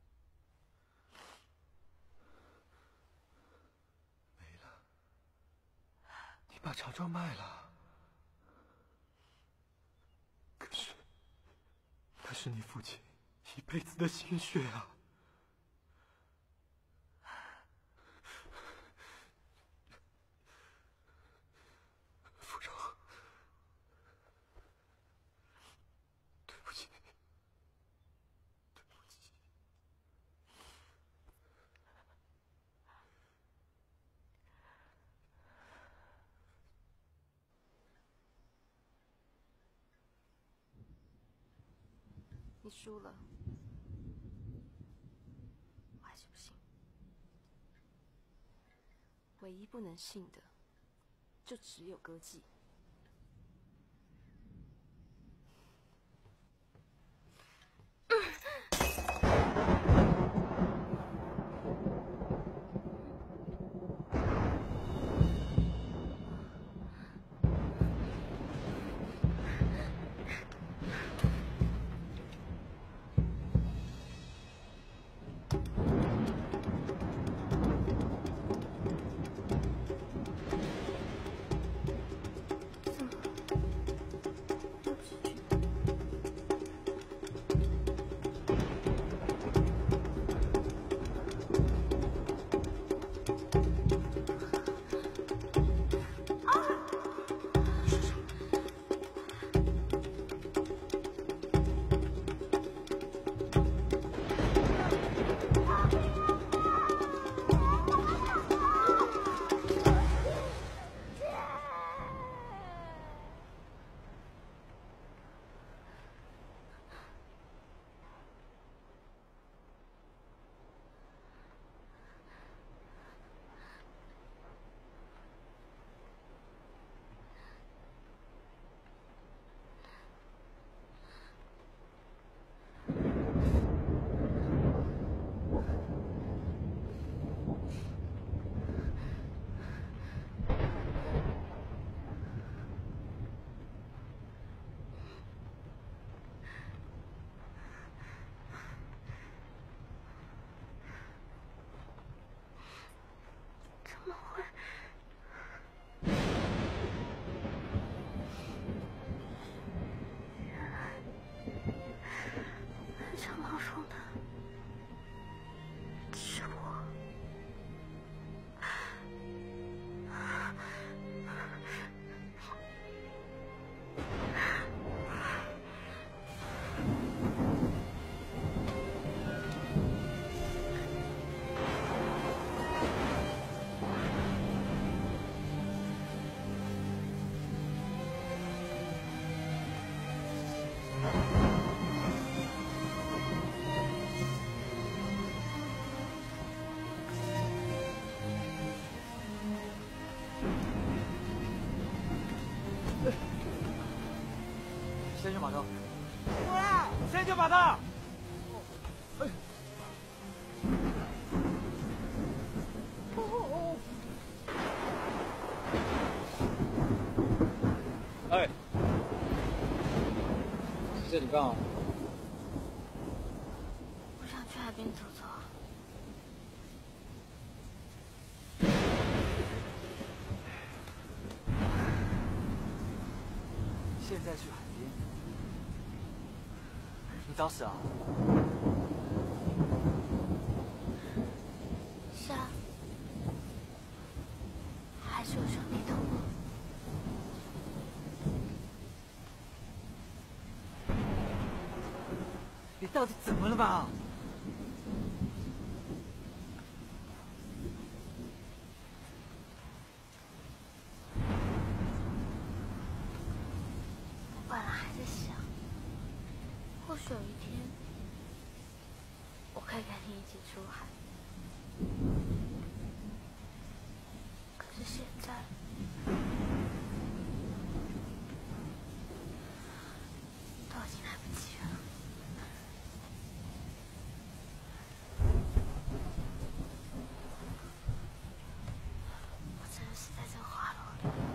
没了？你把茶庄卖了？可是，那是你父亲一辈子的心血啊！夫人，对不起，对不起。 你输了， 我还是不信。 唯一不能信的，就只有歌妓。 痛痛的，是我。 先去把刀。 先去把刀。 哎，这里干啊？ 我想去海边走走。 现在去海边？你找死啊？ 是啊，还是我兄弟懂我。 你到底怎么了嘛？ 我本来还在想，或许有一天，我可以跟你一起出海。可是现在，都已经来不及了。我真的死在这个花楼里。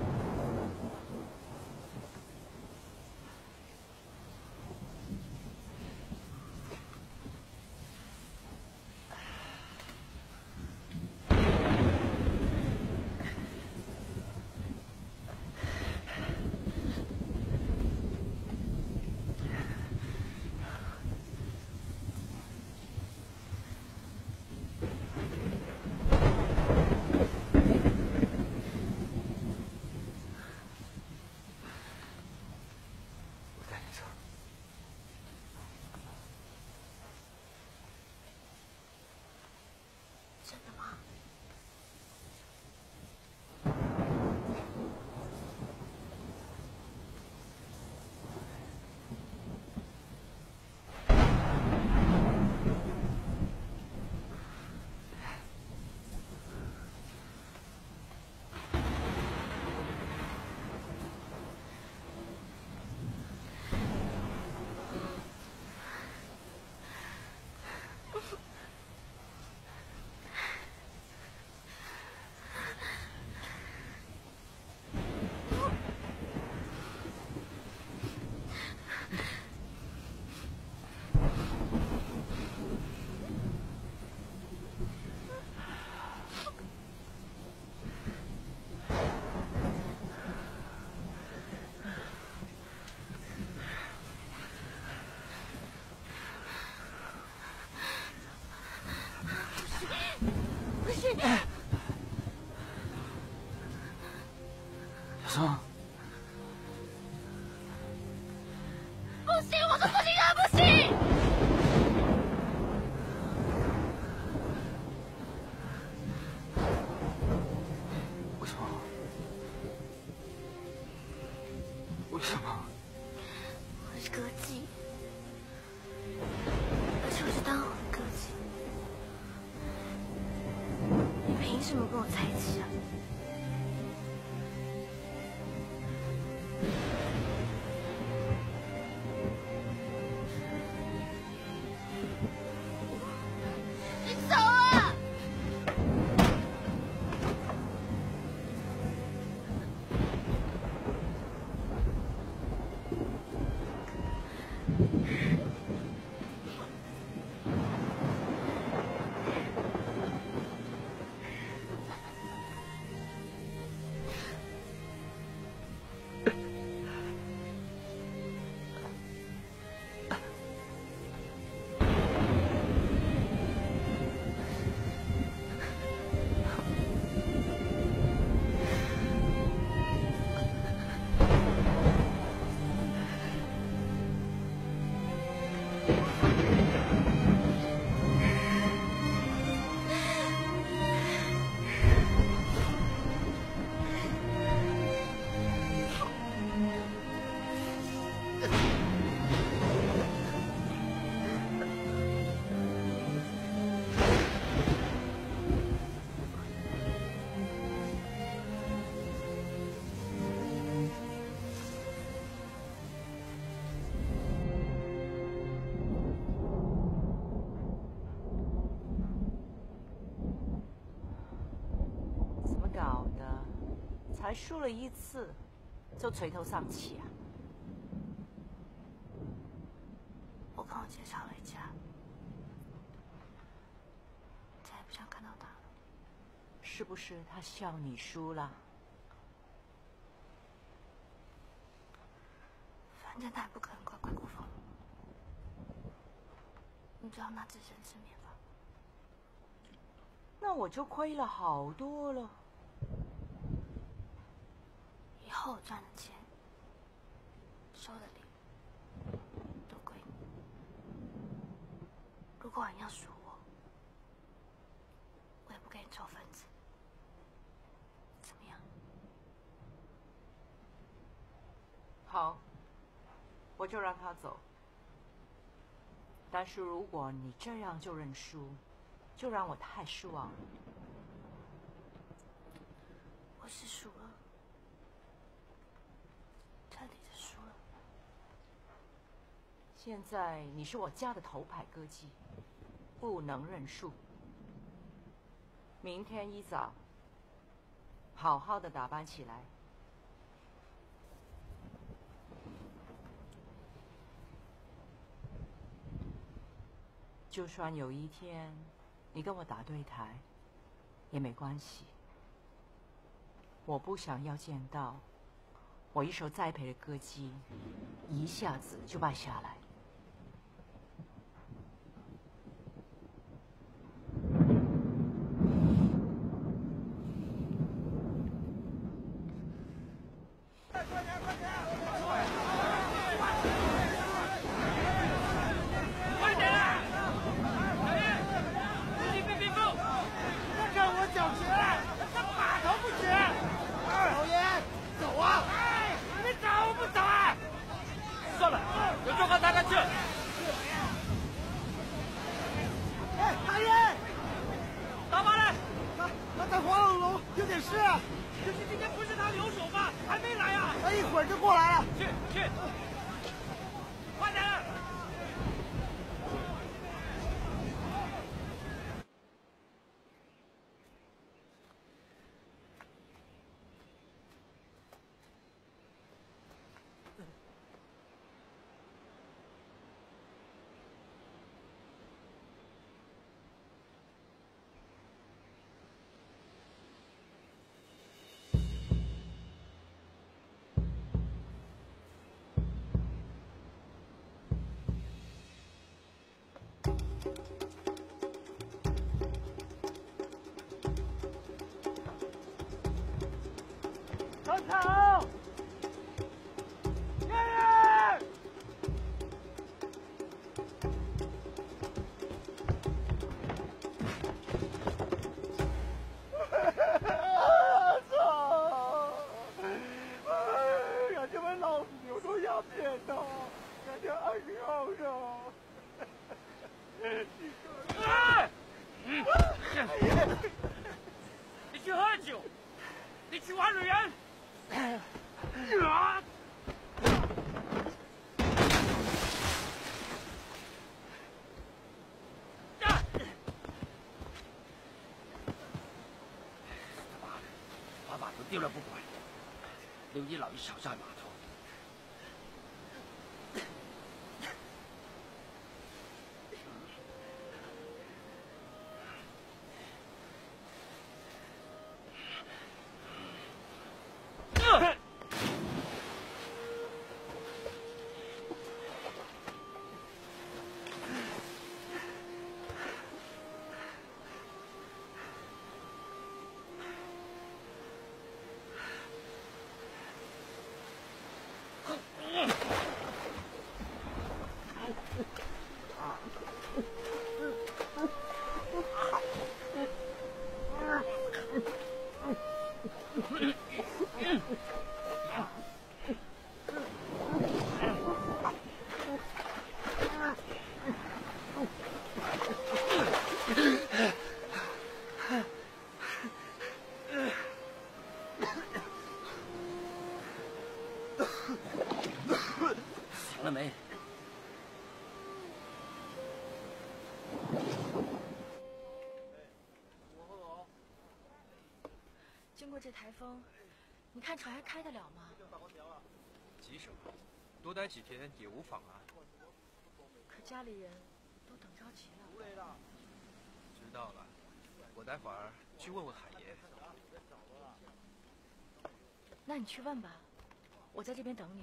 我带你走。 真的吗？不是。 小松， 不行，我说不行啊，不行！ 为什么？为什么？ 我是歌妓，而且我是当红的歌妓。你凭什么跟我在一起啊？你走啊！ 才输了1次，就垂头丧气啊？ 我跟我姐吵了一架，再也不想看到她了。 是不是他笑你输了？ 反正他也不可能乖乖过风。你知道拿自身吃面吧？ 那我就亏了好多了。 以后我赚的钱、收的礼都归你。如果你要输我，我也不给你凑分子。怎么样？ 好，我就让他走。但是如果你这样就认输，就让我太失望了。 我是输了，彻底的输了。 现在你是我家的头牌歌姬，不能认输。明天一早，好好的打扮起来。就算有一天你跟我打对台，也没关系。我不想要见到我一手栽培的歌姬一下子就败下来。 长草，爷爷，操！让你们老子留着鸦片呢，感觉很好呀。 你去喝酒，你去玩女人。 把码头丢了不管，留一老一小在码头。醒了没？ 经过这台风， 你看船还开得了吗？ 急什么？多待几天也无妨啊。 可家里人都等着急了。 知道了，我待会儿去问问海爷。 那你去问吧，我在这边等你。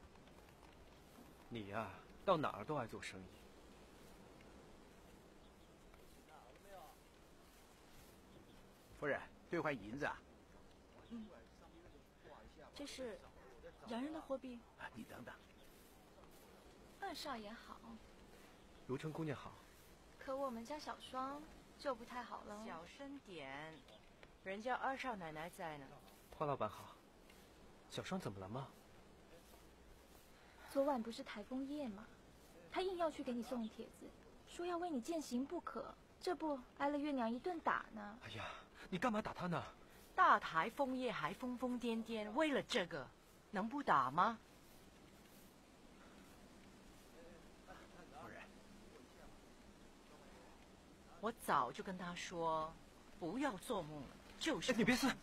你呀，到哪儿都爱做生意。 夫人，兑换银子啊。 嗯，这是洋人的货币。 你等等。 二少爷好。 如春姑娘好。 可我们家小双就不太好了。 小声点，人家二少奶奶在呢。 花老板好。小双怎么了吗？ 昨晚不是台风夜吗？他硬要去给你送帖子，说要为你践行不可，这不挨了月娘一顿打呢。 哎呀，你干嘛打他呢？ 大台风夜还疯疯癫癫，为了这个，能不打吗？ 夫人， 我早就跟他说，不要做梦了，就是。 你别撕。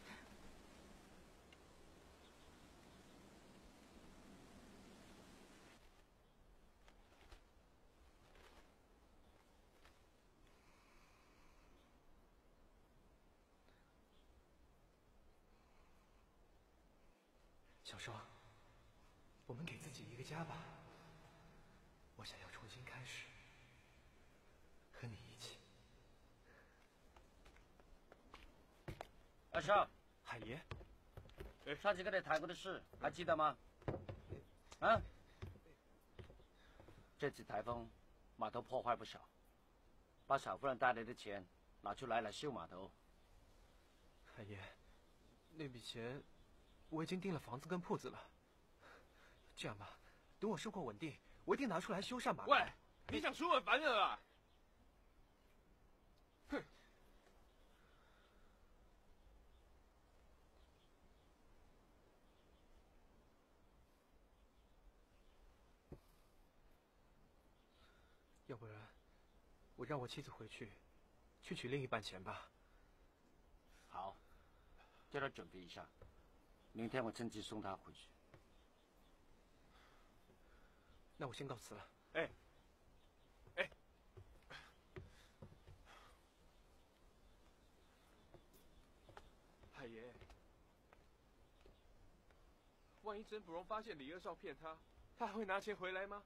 小双，我们给自己一个家吧。我想要重新开始，和你一起。 二少， 海爷， 上次跟你谈过的事还记得吗？啊？这次台风，码头破坏不少，把少夫人带来的钱拿出来修码头。 海爷，那笔钱我已经订了房子跟铺子了。这样吧，等我生活稳定，我一定拿出来修缮码头。 喂，你想出尔反尔啊？哼！ 要不然，我让我妻子回去，去取另一半钱吧。 好，叫他准备一下，明天我亲自送他回去。 那我先告辞了。 哎，海爷，万一曾不荣发现李二少骗他，他还会拿钱回来吗？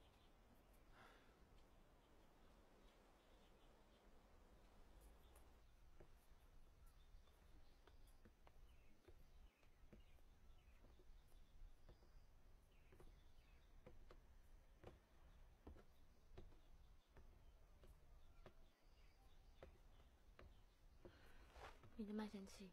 你的卖身契。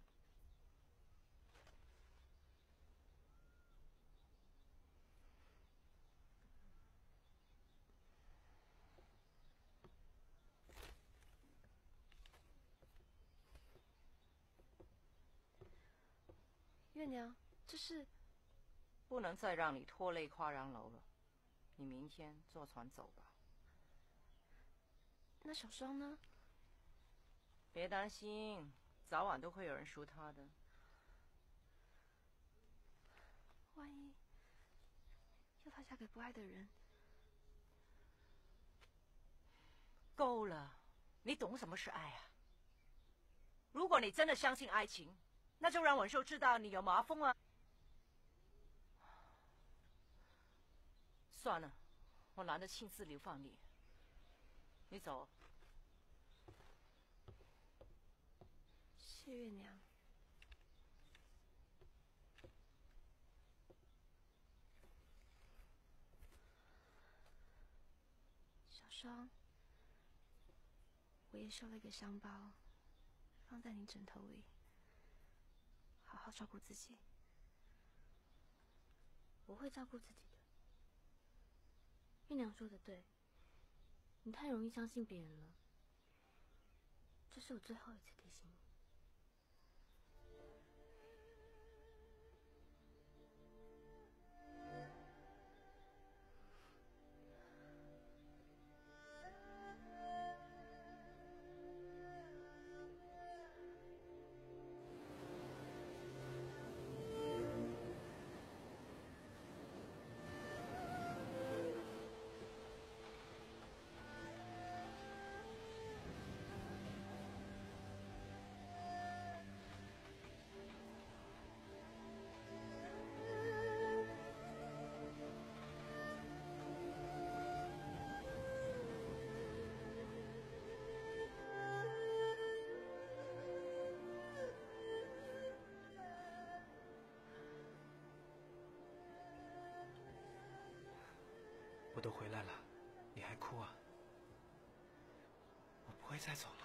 月娘，这是不能再让你拖累夸禳楼了，你明天坐船走吧。 那小双呢？ 别担心，早晚都会有人赎他的。 万一要她嫁给不爱的人， 够了，你懂什么是爱啊？如果你真的相信爱情，那就让文秀知道你有麻风啊！算了，我懒得亲自流放你，你走。 谢月娘。小双，我也收了一个香包，放在你枕头里，好好照顾自己。 我会照顾自己的。月娘说的对，你太容易相信别人了。这是我最后一次提醒你。 都回来了，你还哭啊？我不会再走了。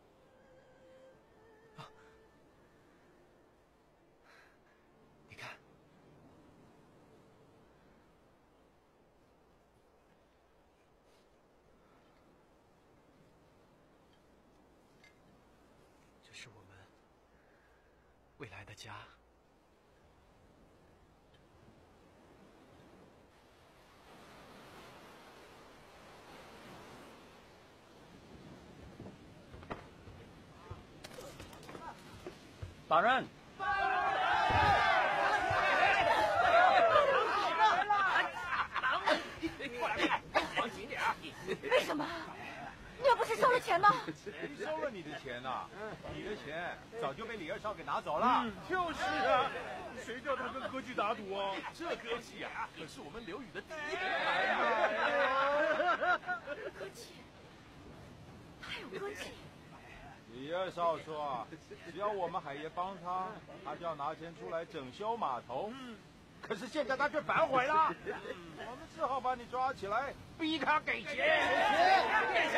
啊，你看，这是我们未来的家。 大人， 为什么？你又不是收了钱吗？ 谁收了你的钱呐？你的钱早就被李二少给拿走了。就是啊，谁叫他跟歌妓打赌啊？这歌妓啊，可是我们刘宇的第一人才。 歌妓，还有歌妓。 李二少说，只要我们海爷帮他，他就要拿钱出来整修码头。可是现在他却反悔了，我们只好把你抓起来，逼他给钱。给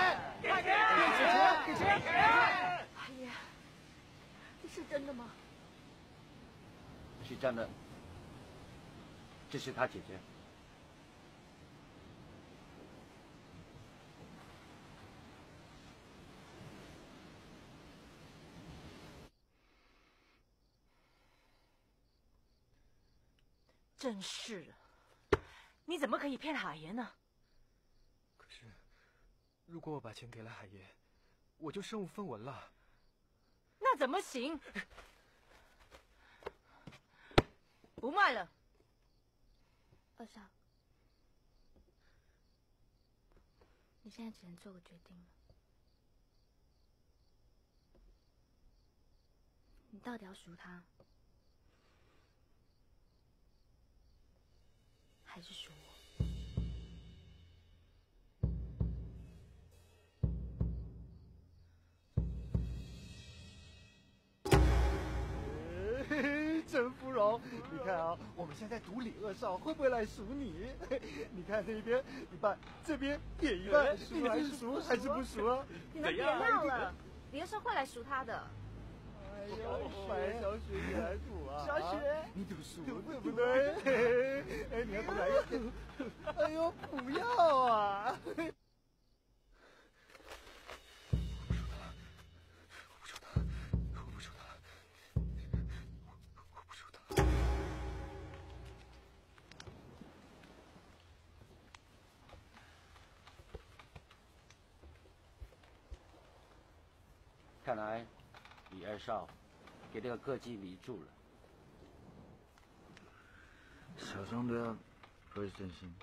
钱！ 海爷，这是真的吗？ 是真的，这是他姐姐。 真是，你怎么可以骗海爷呢？ 可是，如果我把钱给了海爷，我就身无分文了。 那怎么行？不卖了。 二少，你现在只能做个决定了。你到底要赎他，还是赎我？ 陈芙蓉，你看啊，我们现在赌李二少会不会来赎你？你看那边一半，这边也一半，你是赎还是不赎啊？ 你们别闹了，李二少会来赎他的。 哎呦，小雪你来赌啊？ 小雪， 你赌输对不对？哎，你要不来一个？哎呦，不要啊！ 看来李二少给这个歌妓迷住了。 小张对他不是真心。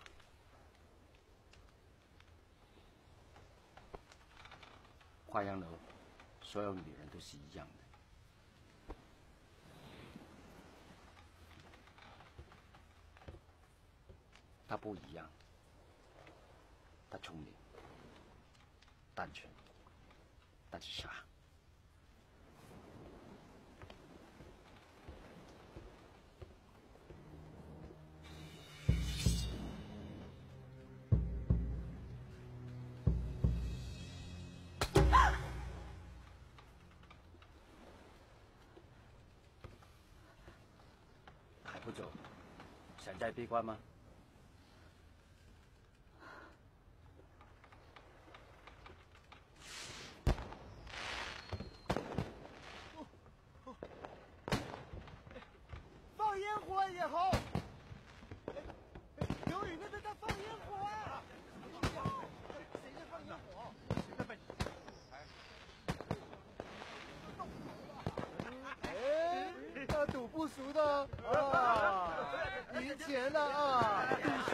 花样楼，所有女人都是一样的。她不一样，她聪明、单纯，但是傻。还不走？想再闭关吗？ 放烟火也好。刘宇那边在放烟火啊！谁在放烟火？谁在放？哎，那赌不输的啊，赢钱了啊！赌输。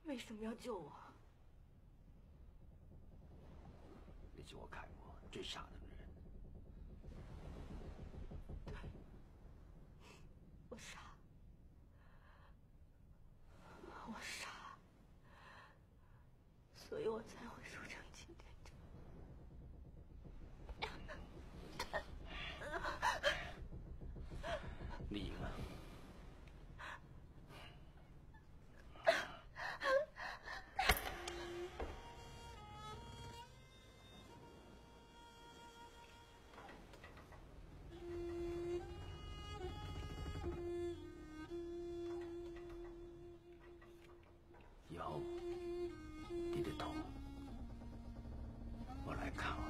为什么要救我？ 你是我看过最傻的女人。 对，我傻，我傻，所以我才会输成今天这样。 你赢了。以后你的头我来扛。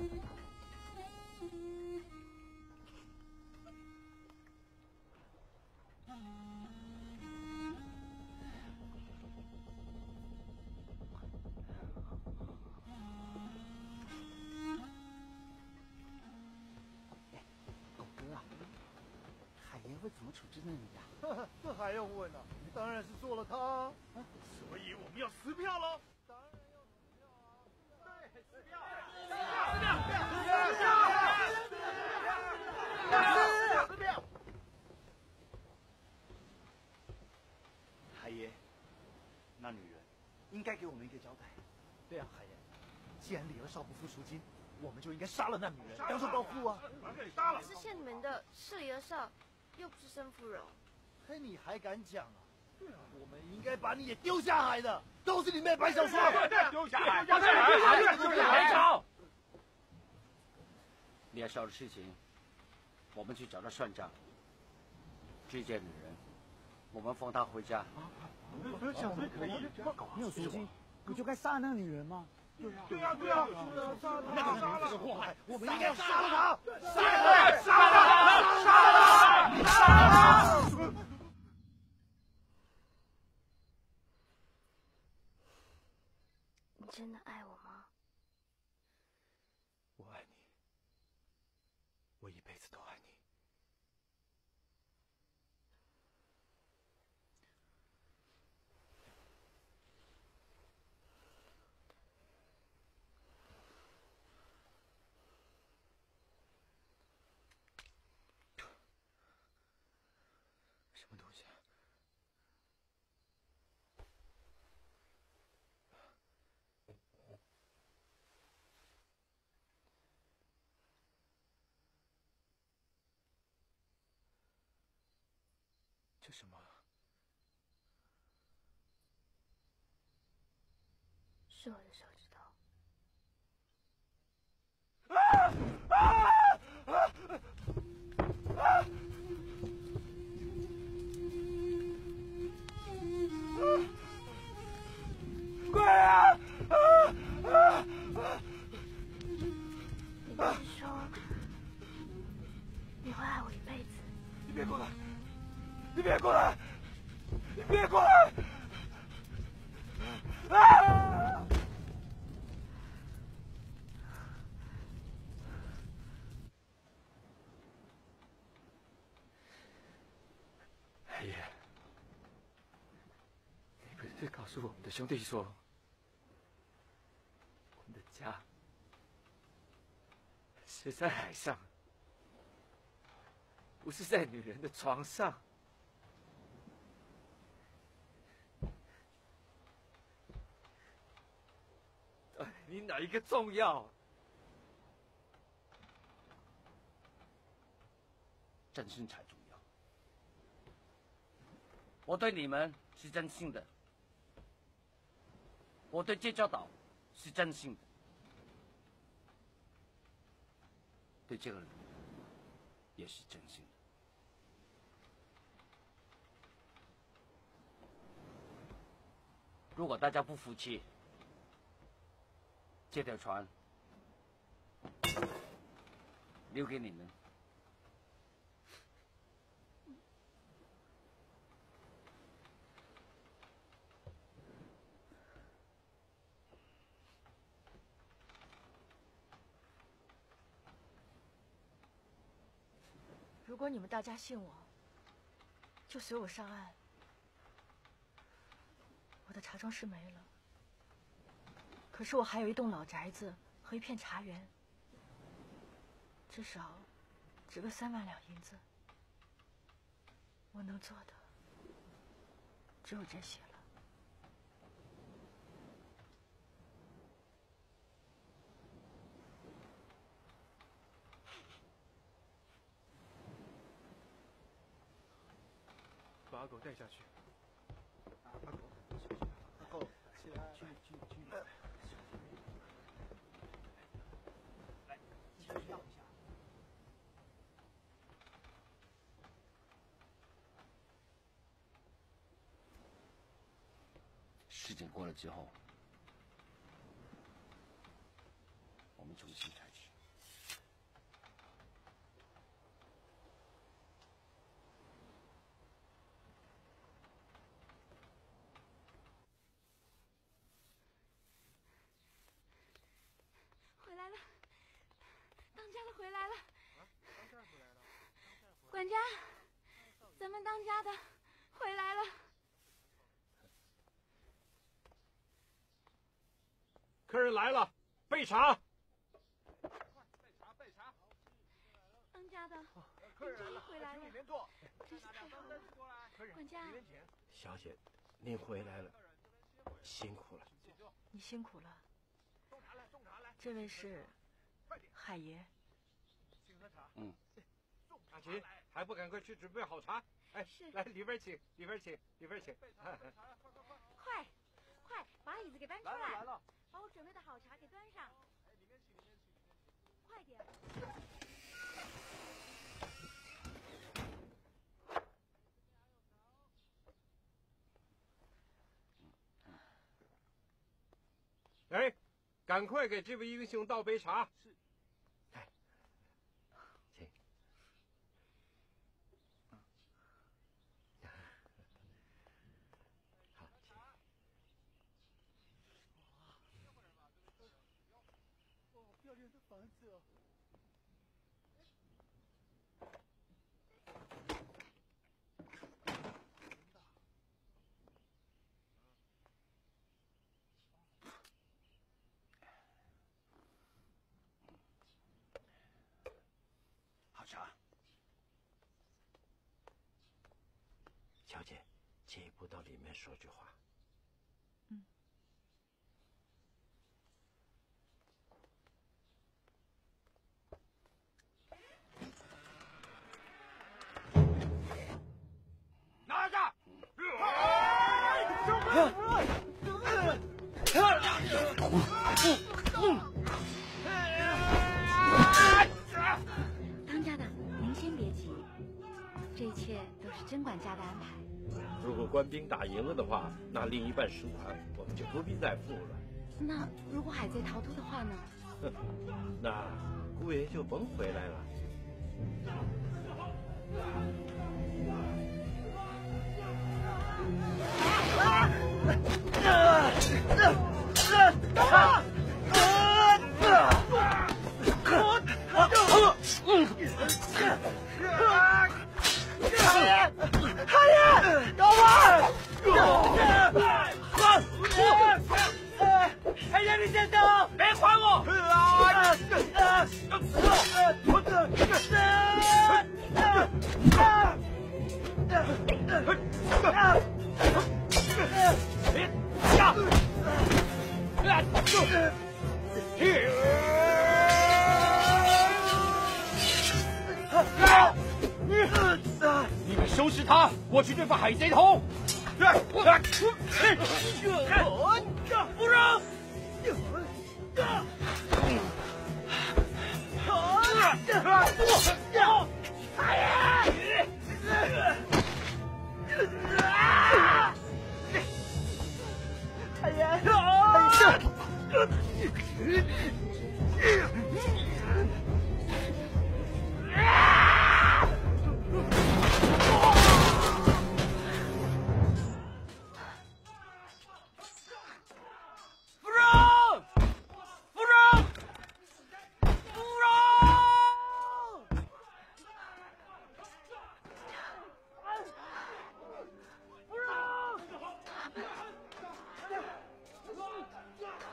狗哥啊，海爷会怎么处置那你呀？这还用问啊？当然是做了他。 所以我们要撕票喽！ 海爷，那女人应该给我们一个交代。对啊，海爷，既然李二少不付赎金，我们就应该杀了那女人，当做报复啊！ 可是欠你们的是李二少，又不是申芙蓉。 嘿，你还敢讲啊？我们应该把你也丢下海的，都是你妹白小说。 丢下海， 丢下海！吵！李二少的事情，我们去找到算账。这件女人，我们放她回家。 不要想可以， 没有赎金，不就该杀那个女人吗？ 对啊！那个女人这个祸害， 我们应该要杀了她！ 杀了！ 你真的爱我吗？ 我爱你，我一辈子都爱你。什么东西啊？这什么？ 是我的手指头。 快啊！ 你不是说你会爱我一辈子？ 你别过来！你别过来！你别过来！啊！ 海爷，你不是告诉我们的兄弟说，我们的家是在海上，不是在女人的床上？你哪一个重要？ 真心才重要。我对你们是真心的，我对这礁岛是真心的，对这个人也是真心的。如果大家不服气，这条船留给你们。 如果你们大家信我，就随我上岸。我的的茶庄是没了，可是我还有一栋老宅子和一片茶园，至少值个3万两银子。我能做的只有这些了。 把阿狗带下去。 阿狗，起来，去。 来，继续倒一下。 事情过了之后，我们重新开始。 回来了，当家的回来了。 当家回来了。 管家，咱们当家的回来了。 客人来了，备茶。 备茶。 当家的， 客人来了， 回来了， 里面坐。 真是太好了。管家， 小姐，您回来了，辛苦了。 你辛苦了。这位是海爷。 嗯。阿琴，还不赶快去准备好茶？哎，来里边请，里边请。 快，把椅子给搬出来。 来了。 把我准备的好茶给端上。快点。 哎，赶快给这位英雄倒杯茶。是。哎，请。好，请。 哇，漂亮的房子哦！ 好茶。小姐，借一步到里面说句话。 拿着！ 当家的，您先别急，这一切都是甄管家的安排。 如果官兵打赢了的话，那另一半赎款我们就不必再付了。 那如果海贼逃脱的话呢？ 那姑爷就甭回来了。 海爷，高玩！海爷，你先走，别还我！你们收拾他，我去对付海贼头。不让！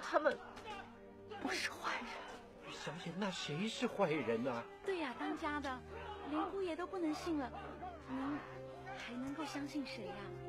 他们不是坏人。 小姐，那谁是坏人呢？ 对呀，当家的连姑爷都不能信了，您还能够相信谁呀？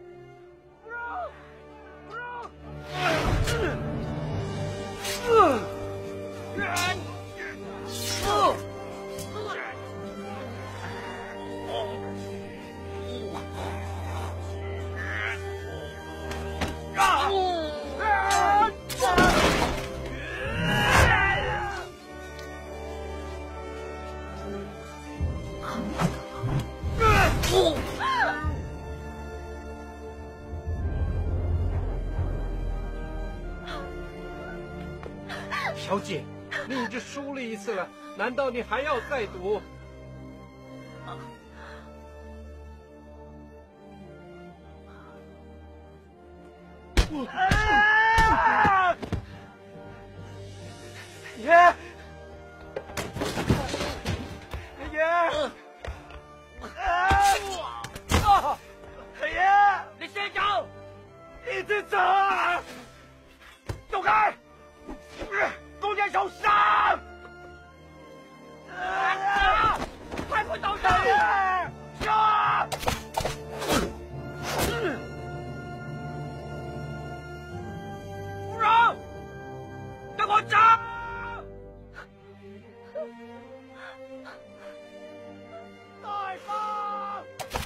小姐，你已经输了一次了，难道你还要再赌？爷，爷，爷， 你先走， 一直走啊！ 走开！公家受伤！还不动手！杀！不让！跟我走！大方！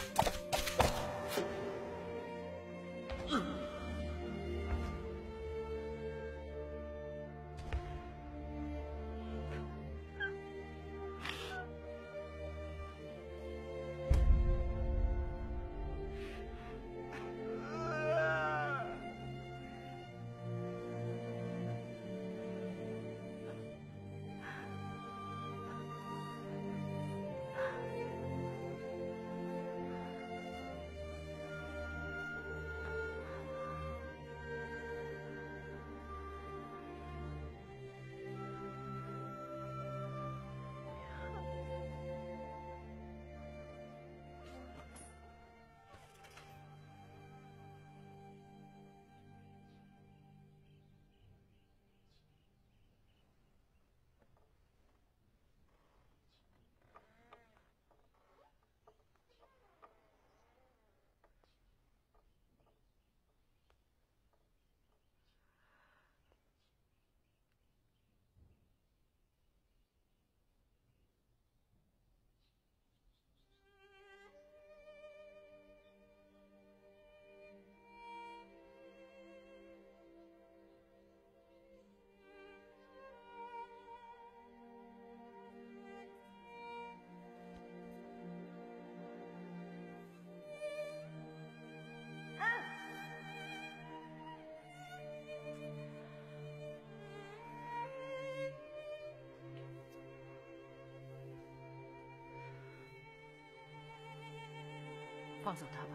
放走他吧。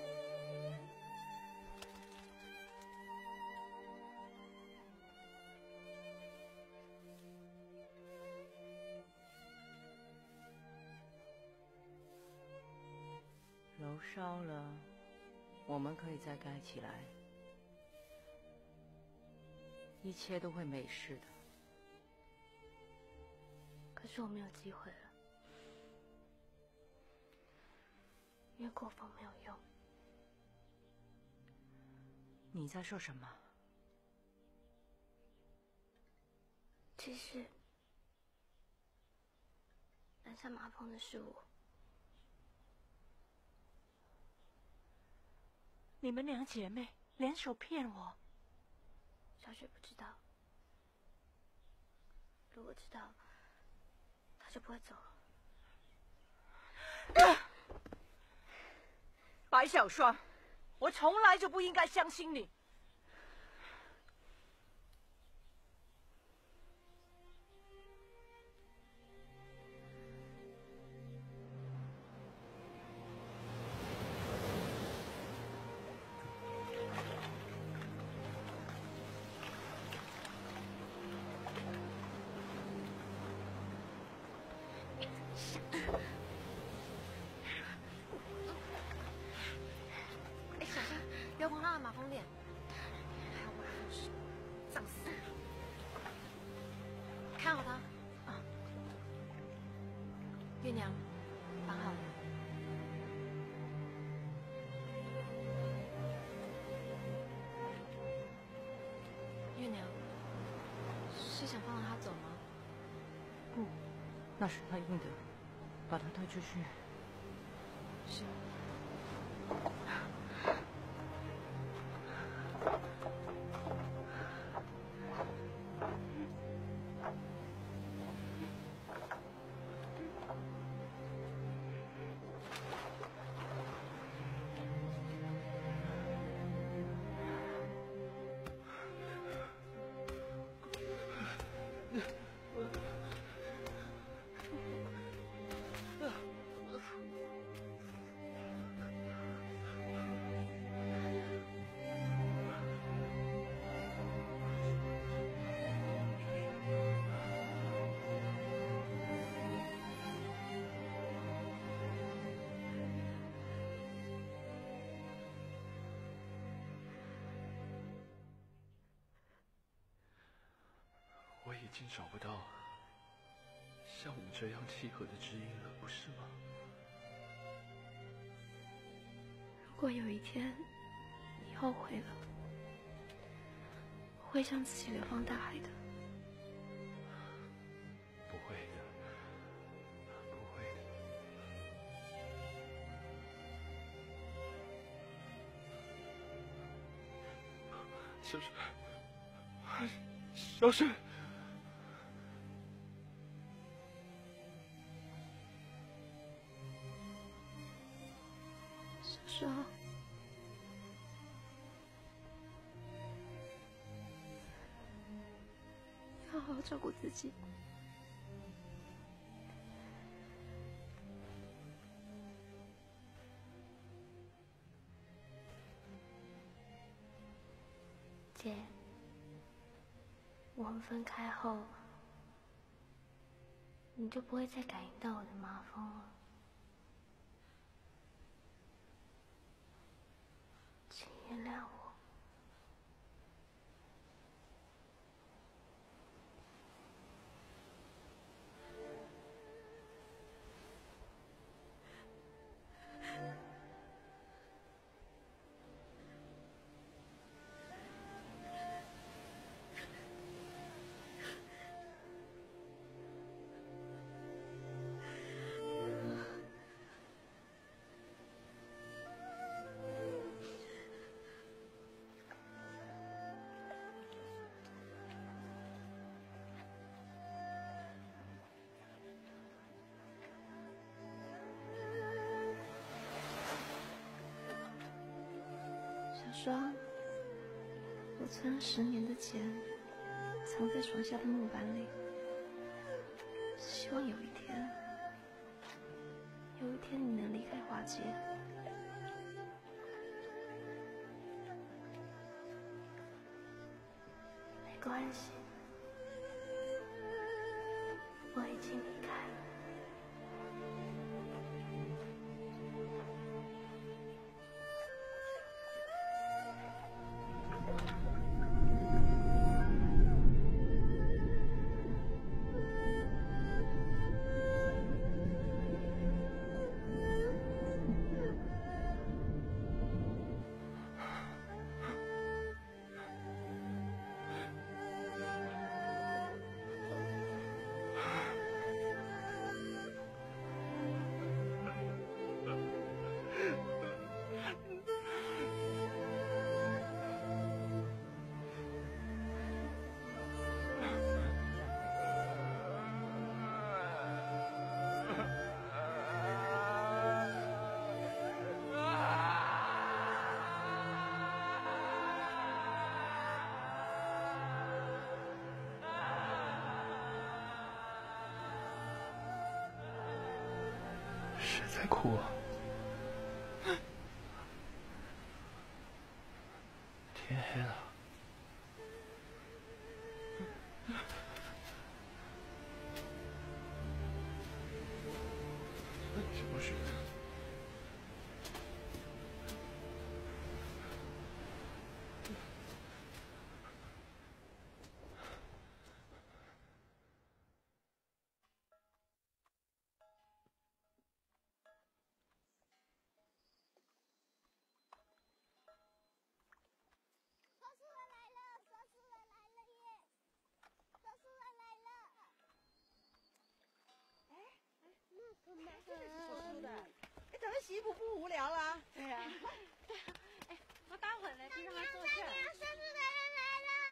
楼烧了，我们可以再盖起来，一切都会没事的。 可是我没有机会了。因为过风没有用。 你在说什么？ 其实，拦下马蜂的是我。 你们两姐妹联手骗我？ 小雪不知道，如果知道，她就不会走了。 白小霜，我从来就不应该相信你。 不要碰到马蜂脸。 娘，绑好了。月娘，是想放了他走吗？ 不，那是他应得，把他带出去。 是。 我已经找不到像你这样契合的知音了，不是吗？ 如果有一天你后悔了，我会将自己流放大海的。 不会的，不会的。小沈，小沈。 小双，要好好照顾自己。姐，我们分开后，你就不会再感应到我的麻风了。请原谅我。双，我存了10年的钱，藏在床下的木板里，希望有一天你能离开华街。没关系，我已经离开了。 谁在哭啊？天黑了。什么事？ 说书的，哎，咱们洗衣服不无聊啦？对呀。 哎，我待会儿呢，去让他坐这。 说书的人来了。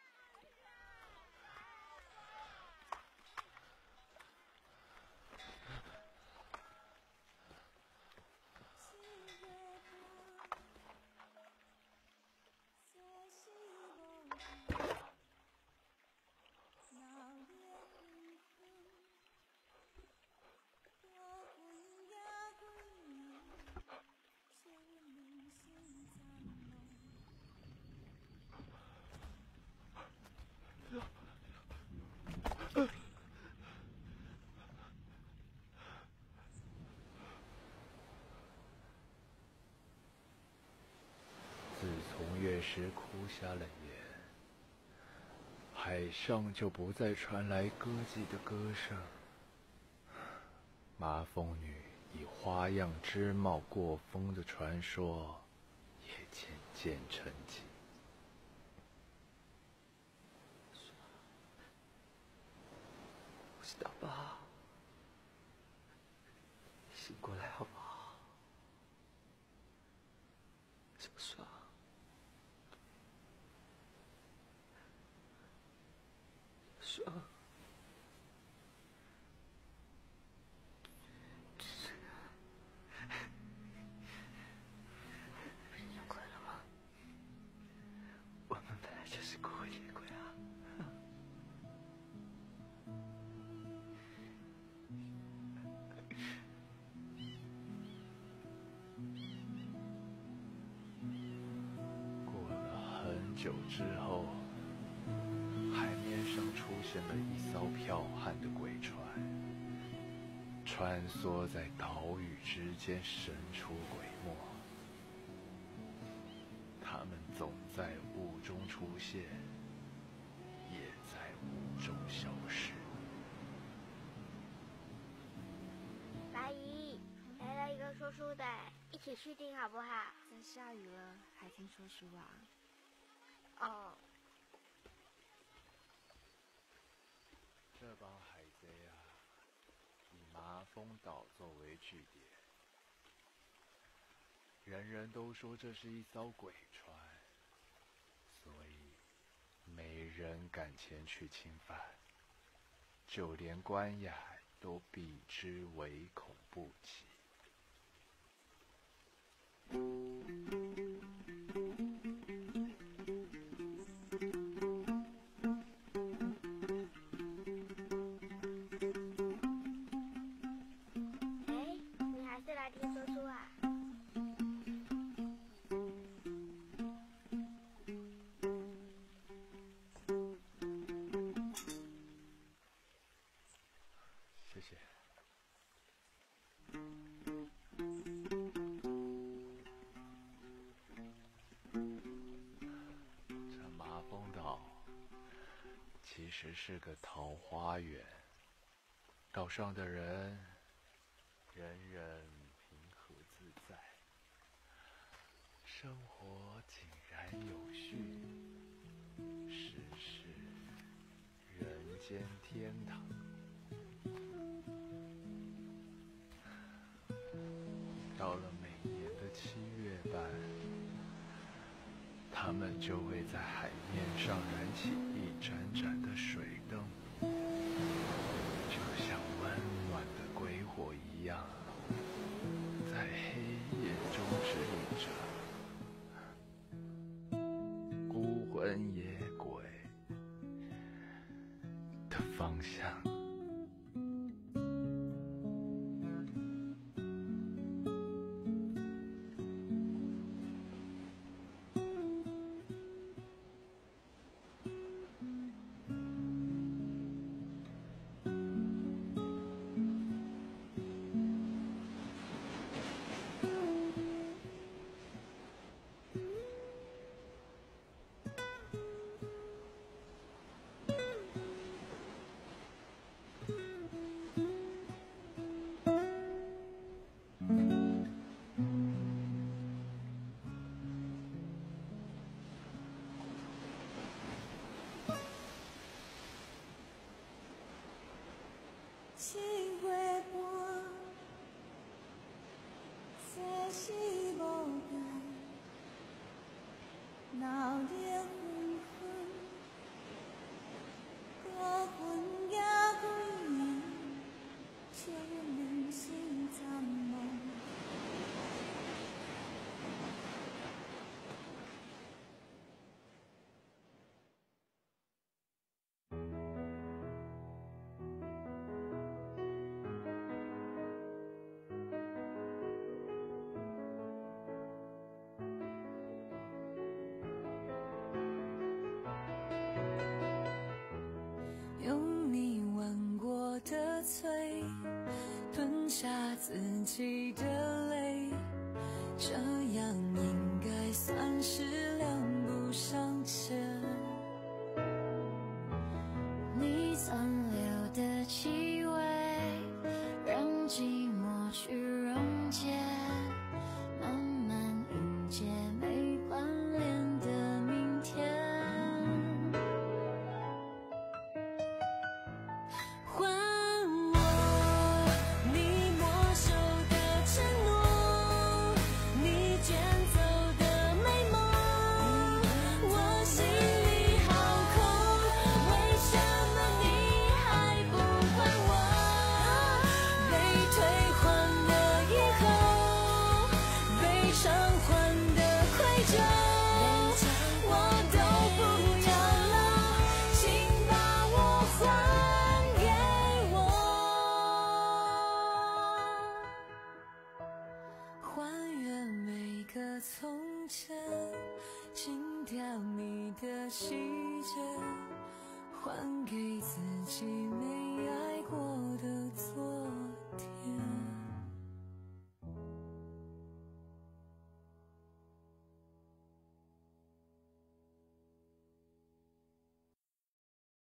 自从月石哭瞎了眼，海上就不再传来歌妓的歌声，麻风女以花样织帽过风的传说也渐渐沉寂。 我是大爸，醒过来好不好？小双，小双，你困了吗？我们本来就是孤魂野鬼啊。 很久之后，海面上出现了一艘剽悍的鬼船，穿梭在岛屿之间，神出鬼没。他们总在雾中出现，也在雾中消失。 阿姨，来了一个说书的，一起去听好不好？ 在下雨了，还听说书啊？ 哦。 这帮海贼啊，以麻风岛作为据点，人人都说这是一艘鬼船，所以没人敢前去侵犯，就连关雅都避之唯恐不及。其实是个桃花源，岛上的人人人平和自在，生活井然有序，实是人间天堂。到了每年的7月半，他们就会在海面上燃起一盏盏的水灯，就像温暖的鬼火一样，在黑夜中指引着孤魂野鬼的方向。 自己的泪，这样应该算是两不相欠。你残留的气味，让寂寞去溶解，慢慢迎接没关联的明天。还我你没收的承诺，你卷走的美梦，我心里好空，为什么你还不还我？被退还的以后，被偿还的愧疚，我都不要了，请把我还给我，还原每个从前，清掉你的细节，还给自己